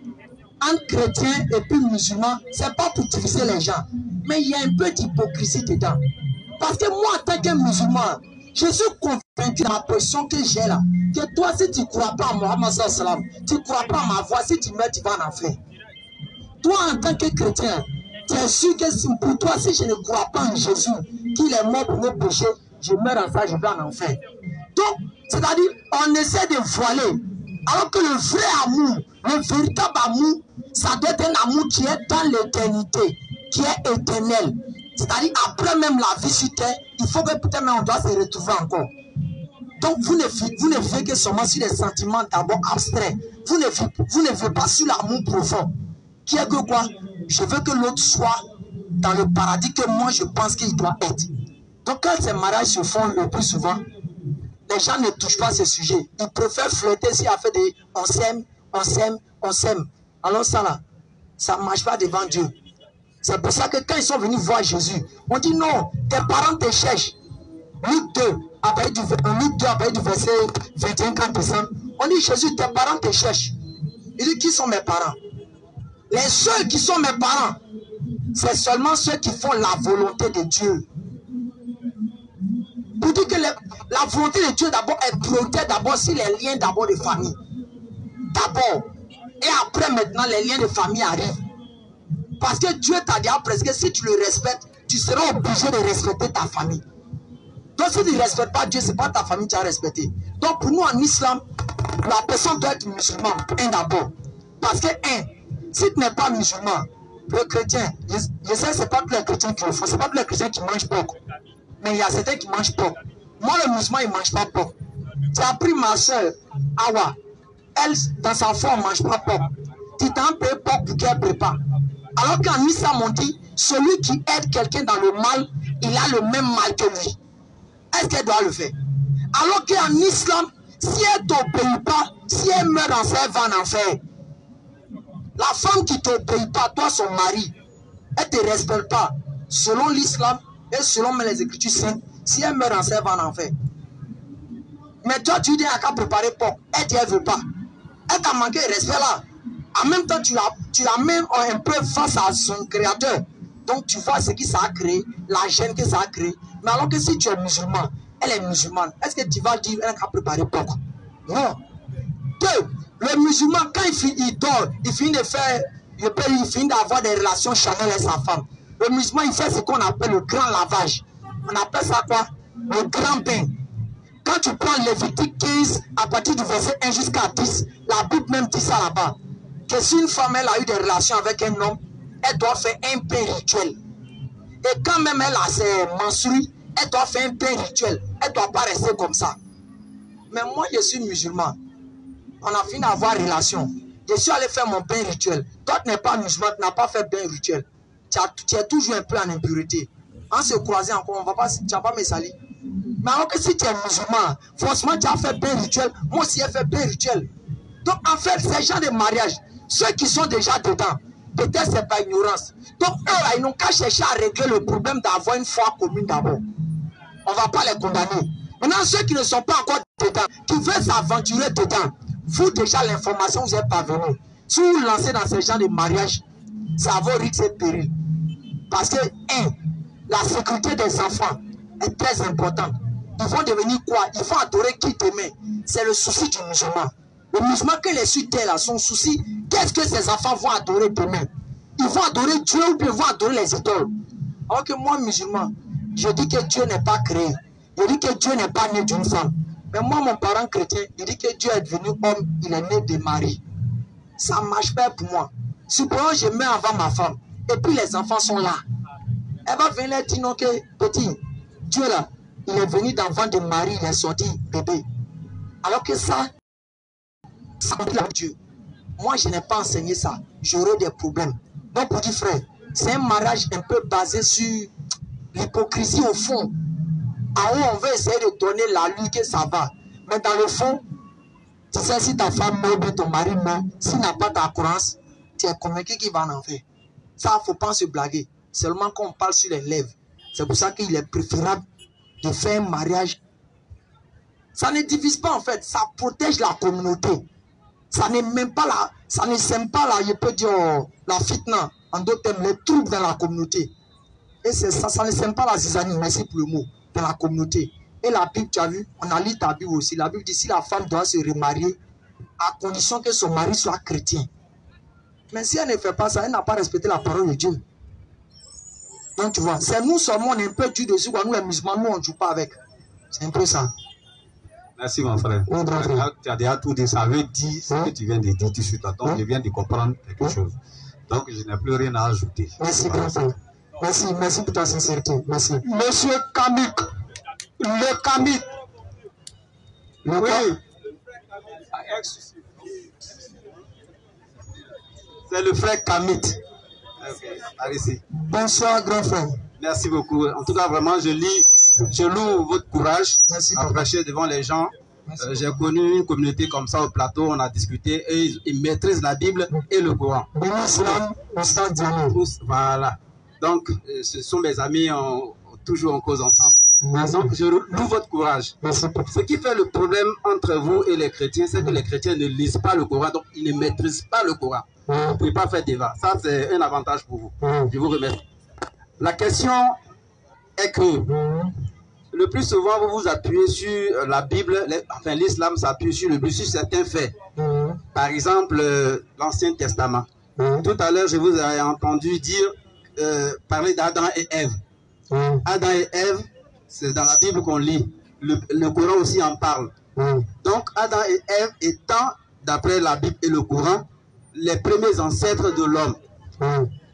entre chrétiens et puis musulmans, c'est pas pour diviser les gens. Mais il y a un peu d'hypocrisie dedans. Parce que moi, en tant que musulman, je suis convaincu de la pression que j'ai là. Que toi, si tu ne crois pas à Mohammed sallam, tu ne crois pas à ma voix, si tu meurs, tu vas en enfer. Toi, en tant que chrétien, tu es sûr que si, pour toi, si je ne crois pas en Jésus, qu'il est mort pour nos péchés, je meurs en ça, je vais en enfer. Donc, c'est-à-dire, on essaie de voiler. Alors que le vrai amour, le véritable amour, ça doit être un amour qui est dans l'éternité, qui est éternel. C'est-à-dire, après même la vie sur terre, il faut que peut-être même on doit se retrouver encore. Donc, vous ne, vous ne vivez que seulement sur des sentiments d'abord abstraits. Vous ne, vous ne vivez pas sur l'amour profond. Qui est que quoi? Je veux que l'autre soit dans le paradis que moi je pense qu'il doit être. Donc, quand ces mariages se font le plus souvent, les gens ne touchent pas ce sujet. Ils préfèrent flirter s'il y a fait des on s'aime, on s'aime, on s'aime. Alors ça là, ça ne marche pas devant Dieu. C'est pour ça que quand ils sont venus voir Jésus, on dit non, tes parents te cherchent. Luc deux, après du, Luc deux, après du verset vingt et un, quand descend, on dit Jésus, tes parents te cherchent. Il dit qui sont mes parents? Les seuls qui sont mes parents, c'est seulement ceux qui font la volonté de Dieu. Pour dire que les, la volonté de Dieu d'abord est prioritaire d'abord sur les liens d'abord de famille. D'abord. Et après maintenant les liens de famille arrivent. Parce que Dieu t'a dit après que si tu le respectes, tu seras obligé de respecter ta famille. Donc si tu ne respectes pas Dieu, ce n'est pas ta famille que tu as respecté. Donc pour nous en islam, la personne doit être musulmane, un d'abord. Parce que un, si tu n'es pas musulman, le chrétien, je, je sais que ce n'est pas tous les chrétiens qui le font, ce n'est pas tous les chrétiens qui mangent porc. Mais il y a certains qui mangent porc. Moi, le musulman, il ne mange pas porc. Tu as pris ma soeur, Awa. Elle, dans sa foi, ne mange pas porc. Tu t'en payes porc pour qu'elle prépare. Alors qu'en islam, on dit, celui qui aide quelqu'un dans le mal, il a le même mal que lui. Est-ce qu'elle doit le faire? Alors qu'en islam, si elle ne t'obéit pas, si elle meurt en enfer, elle va en enfer. La femme qui ne t'obéit pas, toi, son mari, elle ne te respecte pas. Selon l'islam et selon les écritures saintes, si elle meurt en enfer, elle va en enfer. Mais toi, tu dis qu'à préparer porc. Elle dit qu'elle ne veut pas. Elle t'a manqué de respect là. En même temps, tu la, tu la mets un peu face à son créateur. Donc, tu vois ce que ça a créé, la gêne que ça a créé. Mais alors que si tu es musulman, elle est musulmane, est-ce que tu vas dire qu'elle a préparé porc? Non. Deux, le musulman, quand il, finit, il dort, il finit de faire, il, peut, il finit d'avoir des relations charnelles avec sa femme. Le musulman, il fait ce qu'on appelle le grand lavage. On appelle ça quoi? Le grand bain. Quand tu prends Lévitique quinze, à partir du verset un jusqu'à dix, la Bible même dit ça là-bas. Que si une femme elle a eu des relations avec un homme, elle doit faire un pain rituel. Et quand même elle a ses menstrues, elle doit faire un pain rituel. Elle ne doit pas rester comme ça. Mais moi, je suis musulman. On a fini d'avoir relation. Je suis allé faire mon pain rituel. Toi, tu n'es pas musulman, tu n'as pas fait pain rituel. Tu, as, tu es toujours un peu en impureté. En se croisant encore, on va pas, tu ne vas pas me salir. Mais alors que si tu es musulman, forcément tu as fait pain rituel. Moi aussi, j'ai fait pain rituel. Donc, en fait, ces gens de mariage, ceux qui sont déjà dedans, peut-être c'est par ignorance. Donc, eux, là, ils n'ont qu'à chercher à régler le problème d'avoir une foi commune d'abord. On ne va pas les condamner. Maintenant, ceux qui ne sont pas encore dedans, qui veulent s'aventurer dedans, vous, déjà, l'information vous est parvenue. Si vous vous lancez dans ce genre de mariage, ça va risquer et péril. Parce que, un, la sécurité des enfants est très importante. Ils vont devenir quoi? Ils vont adorer qui demain? C'est le souci du musulman. Le musulman, quand il est sur terre, là, son souci, qu'est-ce que ces enfants vont adorer demain? Ils vont adorer Dieu ou bien ils vont adorer les idoles. Alors que moi, musulman, je dis que Dieu n'est pas créé. Je dis que Dieu n'est pas né d'une femme. Mais moi, mon parent chrétien, il dit que Dieu est devenu homme, il est né de Marie. Ça ne marche pas pour moi. Supposons que je mets avant ma femme, et puis les enfants sont là. Elle va venir dire non, que petit, Dieu là, il est venu dans le ventre de Marie, il est sorti bébé. Alors que ça, ça compte Dieu. Moi, je n'ai pas enseigné ça. J'aurai des problèmes. Donc, pour dire frère, c'est un mariage un peu basé sur l'hypocrisie au fond. En haut, on veut essayer de donner la lui que ça va. Mais dans le fond, tu sais, si ta femme meurt ou ton mari meurt, s'il n'a pas ta courage, tu es convaincu qu'il va en enfer. Ça, il ne faut pas se blaguer. Seulement qu'on parle sur les lèvres. C'est pour ça qu'il est préférable de faire un mariage. Ça ne divise pas en fait, ça protège la communauté. Ça n'est même pas là, ça ne sème pas là, je peux dire, la fitna, en d'autres termes, les troubles dans la communauté. Et c'est ça, ça ne sème pas la zizanie, merci pour le mot, dans la communauté. Et la Bible, tu as vu, on a lu ta Bible aussi. La Bible dit si la femme doit se remarier, à condition que son mari soit chrétien. Mais si elle ne fait pas ça, elle n'a pas respecté la parole de Dieu. Donc tu vois, c'est nous seulement, on est un peu dur dessus, nous les musulmans, nous on ne joue pas avec. C'est un peu ça. Merci mon frère. Oui, tu as déjà tout dit, ça veut dire ce que tu viens de dire tout de suite. Donc je viens de comprendre quelque chose. Donc je n'ai plus rien à ajouter. Merci grand frère. Merci, merci pour ta sincérité. Merci. Monsieur Kamik, le Kamik. Le Oui. C'est le frère Kamit. Allez-y. Bonsoir grand frère. Merci beaucoup. En tout cas, vraiment, je lis, je loue votre courage Merci, à prêcher devant les gens. Euh, J'ai connu une communauté comme ça au plateau, on a discuté et ils, ils maîtrisent la Bible et le Coran. Voilà. Donc, euh, ce sont mes amis, on, on, toujours en cause ensemble. Merci. Donc, je loue votre courage. Merci. Ce qui fait le problème entre vous et les chrétiens, c'est que les chrétiens ne lisent pas le Coran, donc ils ne maîtrisent pas le Coran. Vous ne pouvez pas faire débat. Ça, c'est un avantage pour vous. Je vous remercie. La question est que le plus souvent, vous vous appuyez sur la Bible, les, enfin l'islam s'appuie sur le sur certains faits. Par exemple, euh, l'Ancien Testament. Tout à l'heure, je vous ai entendu dire, euh, parler d'Adam et Ève. Adam et Ève, c'est dans la Bible qu'on lit. Le, le Coran aussi en parle. Donc, Adam et Ève étant, d'après la Bible et le Coran, les premiers ancêtres de l'homme.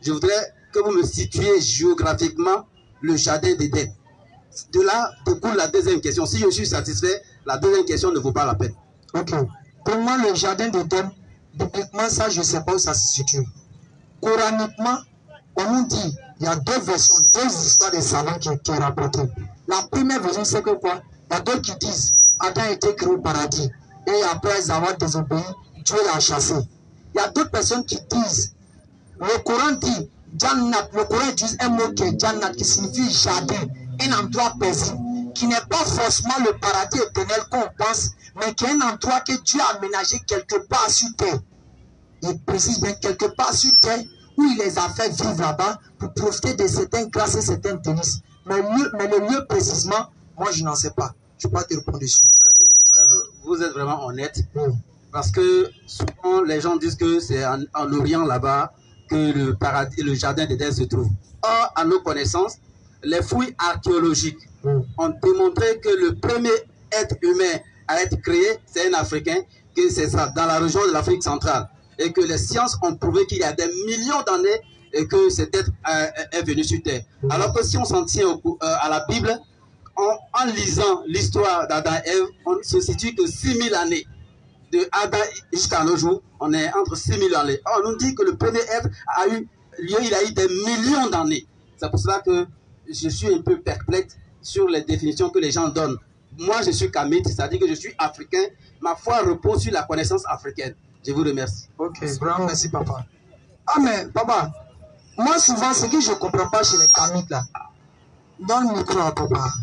je voudrais que vous me situiez géographiquement le jardin d'Éden. De là découle la deuxième question. Si je suis satisfait, la deuxième question ne vaut pas la peine. Ok. Pour moi, le jardin d'Éden, bibliquement, ça, je ne sais pas où ça se situe. Coraniquement, on nous dit, il y a deux versions, deux histoires de salon qui, qui est rapportée. La première version, c'est que quoi? Il y a d'autres qui disent, Adam était créé au paradis. Et après avoir désobéi, Dieu l'a chassé. Il y a d'autres personnes qui disent, le Coran dit, Jannat, le Coran utilise un mot qui est Jannat, qui signifie jardin, un endroit paisible, qui n'est pas forcément le paradis éternel qu'on pense, mais qui est un endroit que Dieu a aménagé quelque part sur terre. Il précise bien quelque part sur terre, où il les a fait vivre là-bas pour profiter de certaines grâces et certaines délices. Mais, mais le lieu précisément, moi je n'en sais pas. Je ne peux pas te répondre dessus. Euh, vous êtes vraiment honnête. Oui. Parce que souvent les gens disent que c'est en, en Orient là-bas que le paradis, le jardin d'Éden se trouve. Or, à nos connaissances, les fouilles archéologiques Oui. ont démontré que le premier être humain à être créé, c'est un Africain, que c'est ça, dans la région de l'Afrique centrale. Et que les sciences ont prouvé qu'il y a des millions d'années et que cet être euh, est venu sur Terre. Oui. Alors que si on s'en tient au, euh, à la Bible, en, en lisant l'histoire d'Adam et Ève, on ne se situe que six mille années. De Adam jusqu'à nos jours, on est entre six mille années. Or, on nous dit que le premier être a eu lieu, il a eu des millions d'années. C'est pour cela que je suis un peu perplexe sur les définitions que les gens donnent. Moi, je suis kamite, c'est-à-dire que je suis africain. Ma foi repose sur la connaissance africaine. Je vous remercie. Ok, grand merci papa. Ah mais papa, moi souvent ce que je ne comprends pas chez les kamites là, dans le micro à papa.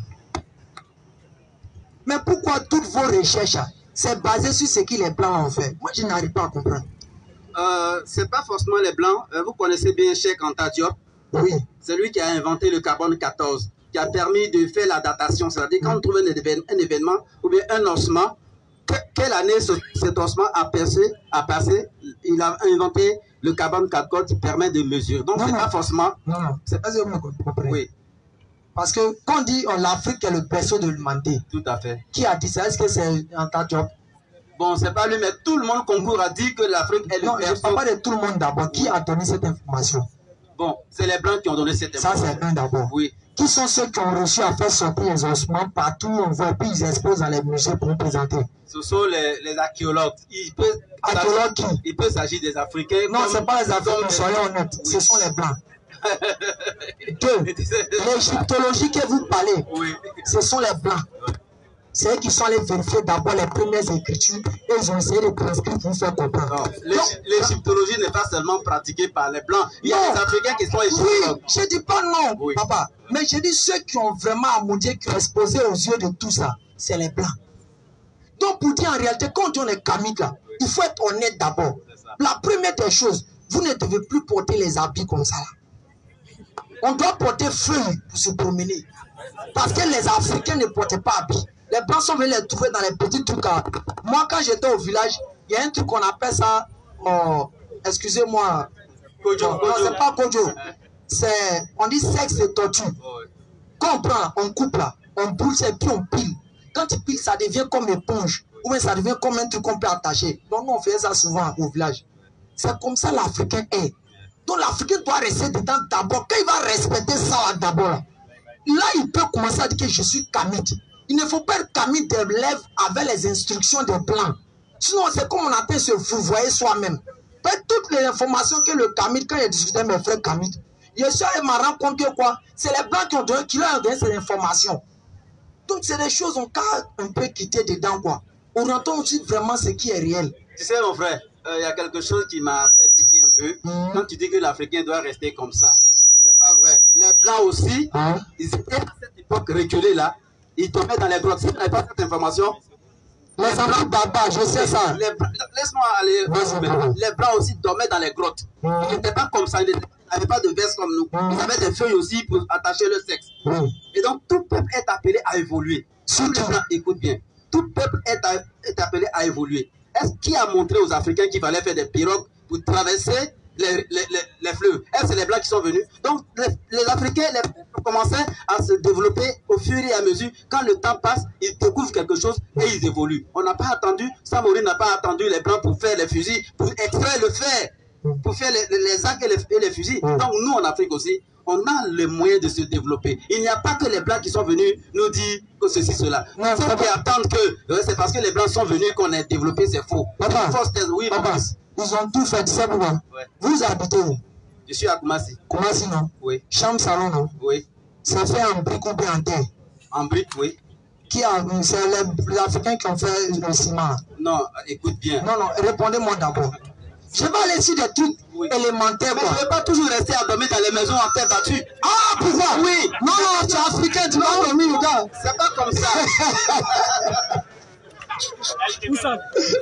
Mais pourquoi toutes vos recherches, c'est basé sur ce que les blancs ont fait? Moi je n'arrive pas à comprendre. Euh, c'est pas forcément les blancs. Euh, vous connaissez bien Cheikh Anta Diop. Oui. C'est lui qui a inventé le carbone quatorze, qui a permis de faire la datation. C'est-à-dire quand on trouve un, évén un événement ou bien un ossement, que, quelle année ce, cet ossement a passé, a passé, il a inventé le carbone quatorze qui permet de mesurer. Donc c'est pas forcément... Non, non, c'est pas ce que vous comprenez. Oui. Parce que quand on dit oh, l'Afrique est le berceau de l'humanité, Tout à fait. qui a dit ça? Est-ce que c'est Anta Diop? Bon, c'est pas lui, mais tout le monde concourt à dire que l'Afrique est le Non, je ne berceau. parle pas de tout le monde d'abord. Qui a donné cette information? Bon, c'est les blancs qui ont donné cette Ça, information. c'est un d'abord. Oui. Qui sont ceux qui ont réussi à faire sortir les ossements partout où on voit, puis ils exposent dans les musées pour nous présenter? Ce sont les, les archéologues. Il peut, Archéologues qui? il peut s'agir des Africains. Non, ce n'est pas les Africains, comme- soyons honnêtes. Oui. Ce sont les Blancs. Deux, l'égyptologie que vous parlez, Oui. ce sont les Blancs. C'est eux qui sont allés vérifier d'abord les premières écritures et ils ont essayé de transcrire pour faire comprendre. Non, Donc, l'égyptologie n'est pas seulement pratiquée par les blancs. Il y a Non. des Africains qui sont oui, égyptologues. je ne dis pas non, Oui. papa. Mais je dis ceux qui ont vraiment amoudé, qui ont exposé aux yeux de tout ça, c'est les Blancs. Donc, pour dire en réalité, quand on est kamique là, il faut être honnête d'abord. La première des choses, vous ne devez plus porter les habits comme ça là. On doit porter feuilles pour se promener. Parce que les Africains ne portaient pas habits. Les Blancs sont venus les trouver dans les petits trucs. Là. Moi, quand j'étais au village, il y a un truc qu'on appelle ça, oh, excusez-moi, Kojo, non, Kojo. c'est pas Kojo. C'est, on dit sexe de tortue. Quand on prend, on coupe là, on brûle et puis on pile. Quand tu piles, ça devient comme une éponge. Ou bien ça devient comme un truc qu'on peut attacher. Donc nous, on fait ça souvent au village. C'est comme ça l'Africain est. Donc l'Africain doit rester dedans d'abord. Quand il va respecter ça d'abord, là, là, il peut commencer à dire que je suis kamite. Il ne faut pas être kamite de lèvres avec les instructions des blancs. Sinon, c'est comme on attend se fourvoyer soi-même. Peut-être toutes les informations que le kamite, quand il a discuté avec mes frères kamites, je suis allé me rendre compte que quoi, c'est les blancs qui ont donné, qui leur ont donné ces informations. Donc, c'est des choses qu'on peut quitter dedans, quoi. On entend aussi vraiment ce qui est réel. Tu sais, mon frère, il euh, y a quelque chose qui m'a fait tiquer un peu. Mmh. Quand tu dis que l'Africain doit rester comme ça, c'est pas vrai. Les Blancs aussi, Hein? ils étaient à cette époque reculée là, ils tombaient dans les grottes. Si vous n'avez pas cette information, Les enfants baba, je sais ça. les Blancs- laisse-moi aller. Vas-y, vas-y. Les Blancs aussi dormaient dans les grottes. Mmh. Ils n'étaient pas comme ça, ils n'avaient pas de veste comme nous. Mmh. Ils avaient des feuilles aussi pour attacher le sexe. Oui. Et donc, tout peuple est appelé à évoluer. Tous les Blancs, écoute bien, tout peuple est, à- est appelé à évoluer. Est-ce qui a montré aux Africains qu'il fallait faire des pirogues pour traverser les, les, les, les fleuves? Est-ce que c'est les Blancs qui sont venus? Donc, les, les Africains, les peuples commençaient à se développer au fur et à mesure. Quand le temps passe, ils découvrent quelque chose et ils évoluent. On n'a pas attendu, Samori n'a pas attendu les Blancs pour faire les fusils, pour extraire le fer. pour faire les, les arcs et les, et les fusils. Mm. Donc nous en Afrique aussi, on a les moyens de se développer. Il n'y a pas que les Blancs qui sont venus nous dire que ceci, cela. Non, ceux qui attendent que euh, c'est parce que les Blancs sont venus qu'on ait développé, c'est faux. Papa, force, oui, papa, ils ont tout fait, c'est pourquoi. Ouais. Vous habitez où? Je suis à Koumassi. Koumassi, non? Oui. Chambre, salon, non? Oui. C'est fait en brique ou bien en terre? En brique, oui. Qui a, c'est les, les Africains qui ont fait le ciment? Non, écoute bien. Non, non, répondez-moi d'abord. Je vais aller sur des trucs oui. élémentaires. Mais quoi. Je ne vais pas toujours rester à dormir dans les maisons en terre battue. Ah, pourquoi? Oui. Non, non, tu es africain, tu vas dormir, gars. C'est pas comme ça. Où ça?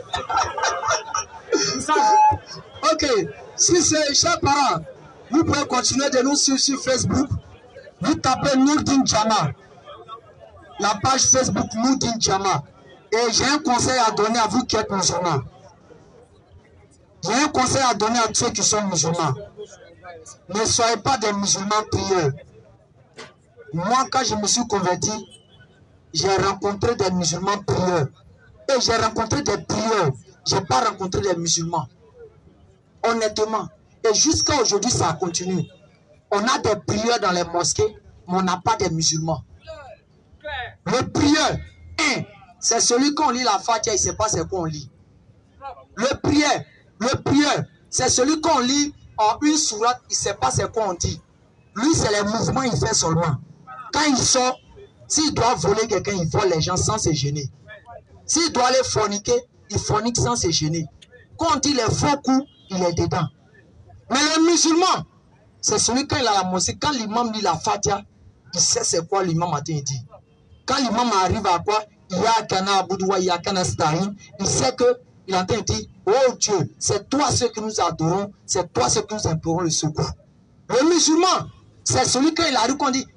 Où ça? Ok, si c'est chers parents, vous pouvez continuer de nous suivre sur Facebook. Vous tapez Nourdine Djama. La page Facebook Nourdine Djama. Et j'ai un conseil à donner à vous qui êtes musulmans. J'ai un conseil à donner à ceux qui sont musulmans. Ne soyez pas des musulmans prieurs. Moi, quand je me suis converti, j'ai rencontré des musulmans prieurs. Et j'ai rencontré des prieurs. Je n'ai pas rencontré des musulmans. Honnêtement. Et jusqu'à aujourd'hui, ça continue. On a des prieurs dans les mosquées, mais on n'a pas des musulmans. Le prieur, hein, c'est celui qu'on lit la Fatiha, il ne sait pas ce qu'on lit. Le prieur, le prieur, c'est celui qu'on lit en une sourate, il ne sait pas ce qu'on dit. Lui, c'est les mouvements qu'il fait seulement. Quand il sort, s'il doit voler quelqu'un, il vole les gens sans se gêner. S'il doit aller forniquer, il fornique sans se gêner. Quand on dit les faux coups, il est dedans. Mais le musulman, c'est celui quand il a la mosquée, quand l'imam lit la Fatiha, il sait c'est quoi l'imam a dit. Quand l'imam arrive à quoi, il y a Kana Aboudoua, il y a Kana Starim, il sait que il entend dire, oh Dieu, c'est toi ceux que nous adorons, c'est toi ceux que nous implorons le secours. Le musulman, c'est celui quand il arrive qu'on dit,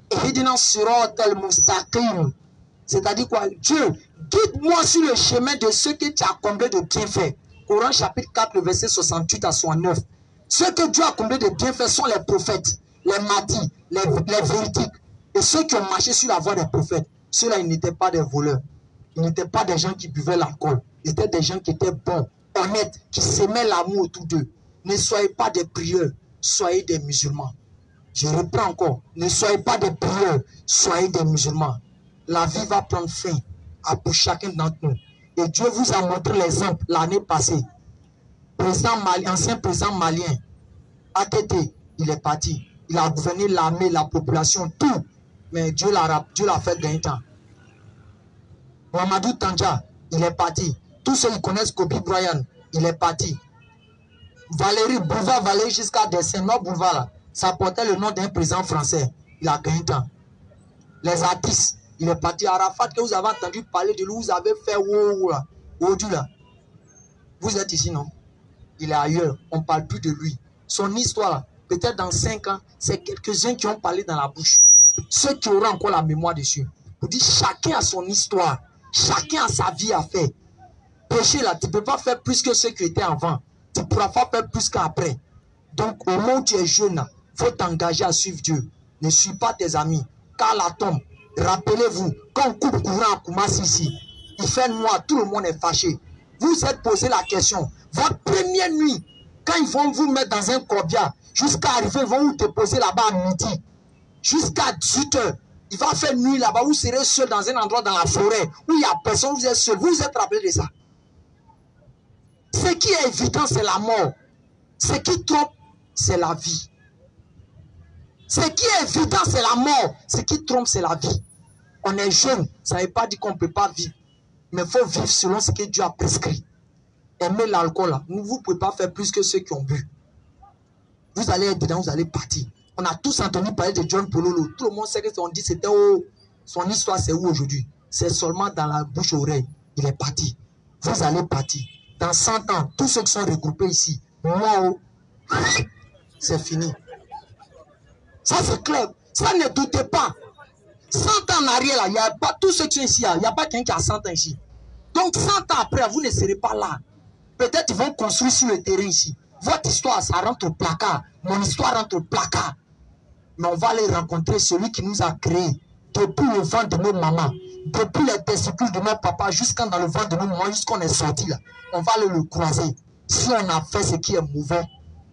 c'est-à-dire quoi? Dieu, guide-moi sur le chemin de ceux que tu as comblés de bienfaits. Coran chapitre quatre, le verset soixante-huit à soixante-neuf. Ceux que Dieu a comblés de bienfaits sont les prophètes, les mahdis, les, les véridiques. Et ceux qui ont marché sur la voie des prophètes, ceux-là, ils n'étaient pas des voleurs. Ils n'étaient pas des gens qui buvaient l'alcool. Ils étaient des gens qui étaient bons, honnêtes, qui s'aimaient l'amour autour d'eux. Ne soyez pas des prieurs, soyez des musulmans. Je reprends encore. Ne soyez pas des prieurs, soyez des musulmans. La vie va prendre fin à pour chacun d'entre nous. Et Dieu vous a montré l'exemple l'année passée. Président Mali, ancien président malien, A T T, il est parti. Il a gouverné l'armée, la population, tout. Mais Dieu l'a fait gagner temps. Mamadou Tandja, il est parti. Tous ceux qui connaissent Kobe Bryant, il est parti. Valérie, boulevard Valérie jusqu'à Dessin, notre boulevard là, ça portait le nom d'un président français. Il a gagné temps. Les artistes, il est parti. Arafat, que vous avez entendu parler de lui, vous avez fait wow, là. Odu là. Vous êtes ici, non? Il est ailleurs. On ne parle plus de lui. Son histoire, peut-être dans cinq ans, c'est quelques-uns qui ont parlé dans la bouche. Ceux qui auront encore la mémoire dessus. Vous dites, chacun a son histoire. Chacun a sa vie à faire. Péché là, tu ne peux pas faire plus que ceux qui étaient avant. Tu ne pourras pas faire plus qu'après. Donc, au moment où tu es jeune, il faut t'engager à suivre Dieu. Ne suis pas tes amis. Car la tombe, rappelez-vous, quand on coupe courant à Koumassi ici, il fait noir, tout le monde est fâché. Vous vous êtes posé la question, votre première nuit, quand ils vont vous mettre dans un corbillard, jusqu'à arriver, ils vont vous déposer là-bas à midi, jusqu'à dix-huit heures, il va faire nuit là-bas, vous serez seul dans un endroit dans la forêt, où il n'y a personne, vous êtes seul, vous vous êtes rappelé de ça. Ce qui est évident, c'est la mort. Ce qui trompe, c'est la vie. Ce qui est évident, c'est la mort. Ce qui trompe, c'est la vie. On est jeune, ça ne veut pas dire qu'on ne peut pas vivre. Mais il faut vivre selon ce que Dieu a prescrit. Aimer l'alcool, vous ne pouvez pas faire plus que ceux qui ont bu. Vous allez être dedans, vous allez partir. On a tous entendu parler de John Pololo. Tout le monde sait que on dit c'était où. Son histoire, c'est où aujourd'hui? C'est seulement dans la bouche-oreille. Il est parti. Vous allez partir. Dans cent ans, tous ceux qui sont regroupés ici, moi, c'est fini. Ça, c'est clair. Ça, ne doutez pas. cent ans en arrière, il n'y a pas tous ceux qui sont ici. Il n'y a pas quelqu'un qui a cent ans ici. Donc, cent ans après, vous ne serez pas là. Peut-être ils vont construire sur le terrain ici. Votre histoire, ça rentre au placard. Mon histoire rentre au placard. Mais on va aller rencontrer celui qui nous a créés depuis le ventre de nos mamans, depuis les testicules de nos papas, jusqu'à dans le ventre de nos mamans, jusqu'on est sorti là. On va aller le croiser. Si on a fait ce qui est mauvais,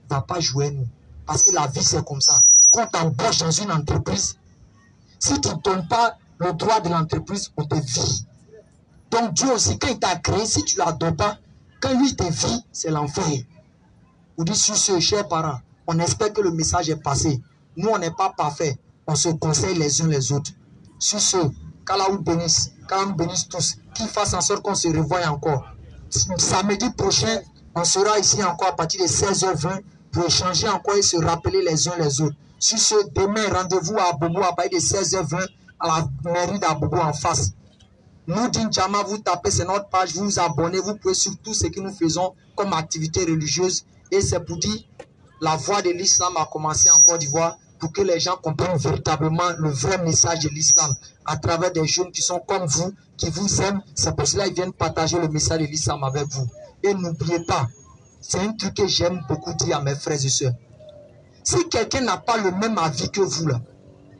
ne va pas jouer nous. Parce que la vie, c'est comme ça. Quand tu embauches dans une entreprise, si tu ne donnes pas le droit de l'entreprise, on te vit. Donc Dieu aussi, quand il t'a créé, si tu ne l'adores pas, quand lui te vit, c'est l'enfer. Vous dites sur ce, chers parents, on espère que le message est passé. Nous, on n'est pas parfait. On se conseille les uns les autres. Sur ce, qu'Allah vous bénisse, qu'Allah nous bénisse tous, qu'il fasse en sorte qu'on se revoie encore. Samedi prochain, on sera ici encore à partir de seize heures vingt pour échanger encore et se rappeler les uns les autres. Sur ce, demain, rendez-vous à Abobo à partir de seize heures vingt à la mairie d'Abobo en face. Nous, Dinjama, vous tapez sur notre page, vous vous abonnez, vous pouvez suivre tout ce que nous faisons comme activité religieuse. Et c'est pour dire, la voix de l'islam a commencé en Côte d'Ivoire pour que les gens comprennent véritablement le vrai message de l'islam à travers des jeunes qui sont comme vous, qui vous aiment. C'est pour cela qu'ils viennent partager le message de l'islam avec vous. Et n'oubliez pas, c'est un truc que j'aime beaucoup dire à mes frères et sœurs. Si quelqu'un n'a pas le même avis que vous, là,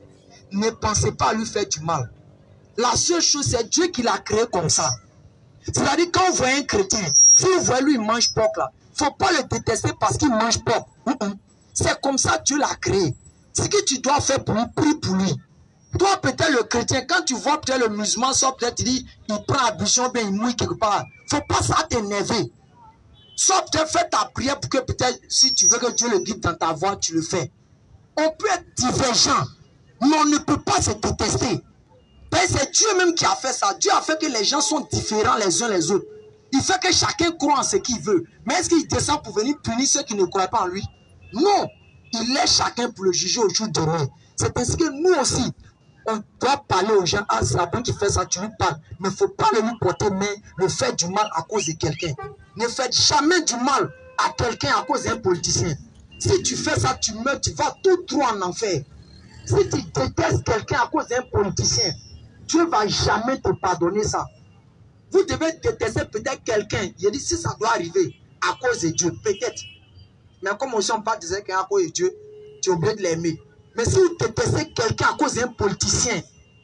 ne pensez pas à lui faire du mal. La seule chose, c'est Dieu qui l'a créé comme ça. C'est-à-dire, quand vous voyez un chrétien, si vous voyez lui, il mange porc là, il ne faut pas le détester parce qu'il mange porc. Mm -mm. C'est comme ça Dieu l'a créé. Ce que tu dois faire pour lui, prie pour lui. Toi, peut-être le chrétien, quand tu vois peut-être le musulman, soit peut-être tu dis, il prend ablution, bien il mouille quelque part. Il ne faut pas ça t'énerver. Soit peut-être fais ta prière pour que peut-être, si tu veux que Dieu le guide dans ta voie, tu le fais. On peut être divergent, mais on ne peut pas se détester. C'est Dieu même qui a fait ça. Dieu a fait que les gens sont différents les uns les autres. Il fait que chacun croit en ce qu'il veut. Mais est-ce qu'il descend pour venir punir ceux qui ne croient pas en lui? Non. Il laisse chacun pour le juger au jour dernier. C'est ainsi que nous aussi, on doit parler aux gens. Ah, c'est la personne qui fait ça, tu lui parles. Mais il ne faut pas le lui porter main, le faire du mal à cause de quelqu'un. Ne faites jamais du mal à quelqu'un à cause d'un politicien. Si tu fais ça, tu meurs, tu vas tout droit en enfer. Si tu détestes quelqu'un à cause d'un politicien, Dieu ne va jamais te pardonner ça. Vous devez détester peut-être quelqu'un. Il dit si ça doit arriver à cause de Dieu, peut-être. Mais comme aussi on parle de quelqu'un à cause de Dieu, tu es obligé de l'aimer. Mais si vous détestez quelqu'un à cause d'un politicien,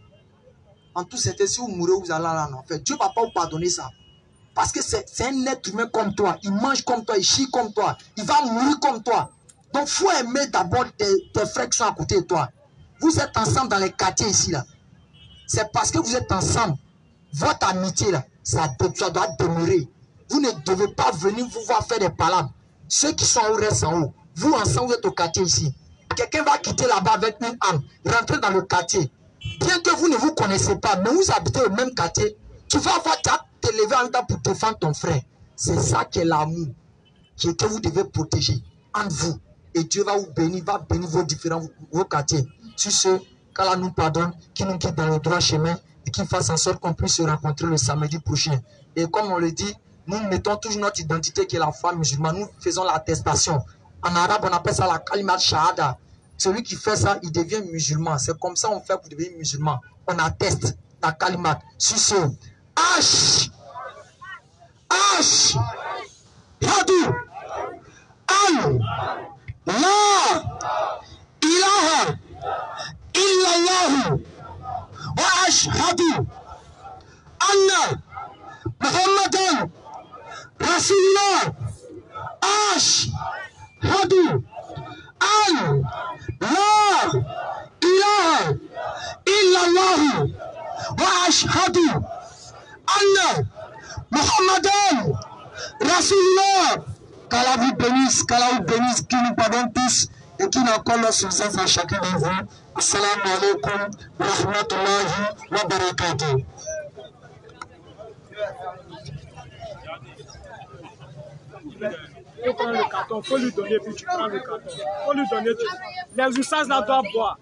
en tout cas, si vous mourrez, vous allez là en enfer. Dieu ne va pas vous pardonner ça. Parce que c'est un être humain comme toi. Il mange comme toi, il chie comme toi. Il va mourir comme toi. Donc il faut aimer d'abord tes, tes frères qui sont à côté de toi. Vous êtes ensemble dans les quartiers ici là. C'est parce que vous êtes ensemble. Votre amitié là, ça, ça doit demeurer. Vous ne devez pas venir vous voir faire des palabres. Ceux qui sont en haut restent en haut. Vous ensemble, vous êtes au quartier ici. Quelqu'un va quitter là-bas avec une âme, rentrer dans le quartier. Bien que vous ne vous connaissez pas, mais vous habitez au même quartier, tu vas avoir te lever en temps pour défendre ton frère. C'est ça qui est l'amour que vous devez protéger entre vous. Et Dieu va vous bénir, va bénir vos différents vos quartiers. Sur ce, qu'Allah nous pardonne, qu'il nous quitte dans le droit chemin et qu'il fasse en sorte qu'on puisse se rencontrer le samedi prochain. Et comme on le dit, nous mettons toujours notre identité qui est la foi musulmane. Nous faisons l'attestation. En arabe, on appelle ça la kalimat shahada. Celui qui fait ça, il devient musulman. C'est comme ça qu'on fait pour devenir musulman. On atteste la kalimat. Sur ce, H, H, Yadu, Al, La, ilaha, illallahu, wa ashhadu, anna, Muhammadan, Rasulullah, ashhadu, an, la, ilaha, illallahu, wa ashhadu, anna, Muhammadan, Rasulullah. Qu'Allah vous bénisse, qu'Allah vous bénisse, qu'il nous pardonne tous et qu'il accorde la succès à chacun de vous. Assalamu alaikum wa rahmatullahi wa barakatuh. Il faut prendre le carton, il faut lui donner, puis tu prends le carton. Il faut lui donner tout. Les oustazes là doivent boire.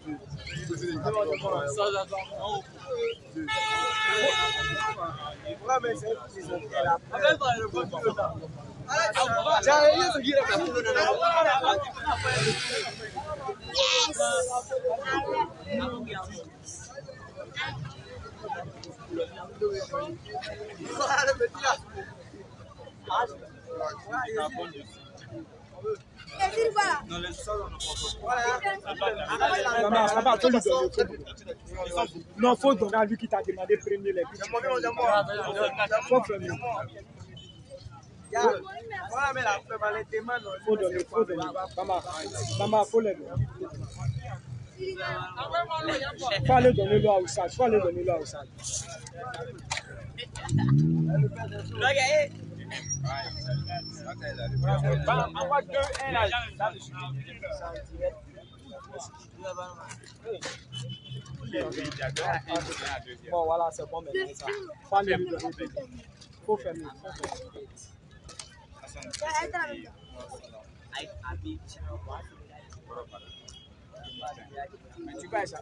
Non, il faut donner à lui qui t'a demandé premier les Faut donner, faut donner. Bamba, Bamba, faut les donner. Faut aller donner l'eau à Oussad, faut aller donner l'eau à Oussad. Envoie deux, un là. Bon, voilà, c'est bon maintenant. Ça. Faut aller lui donner. Faut fermer. Faut fermer. Mais tu vas ça.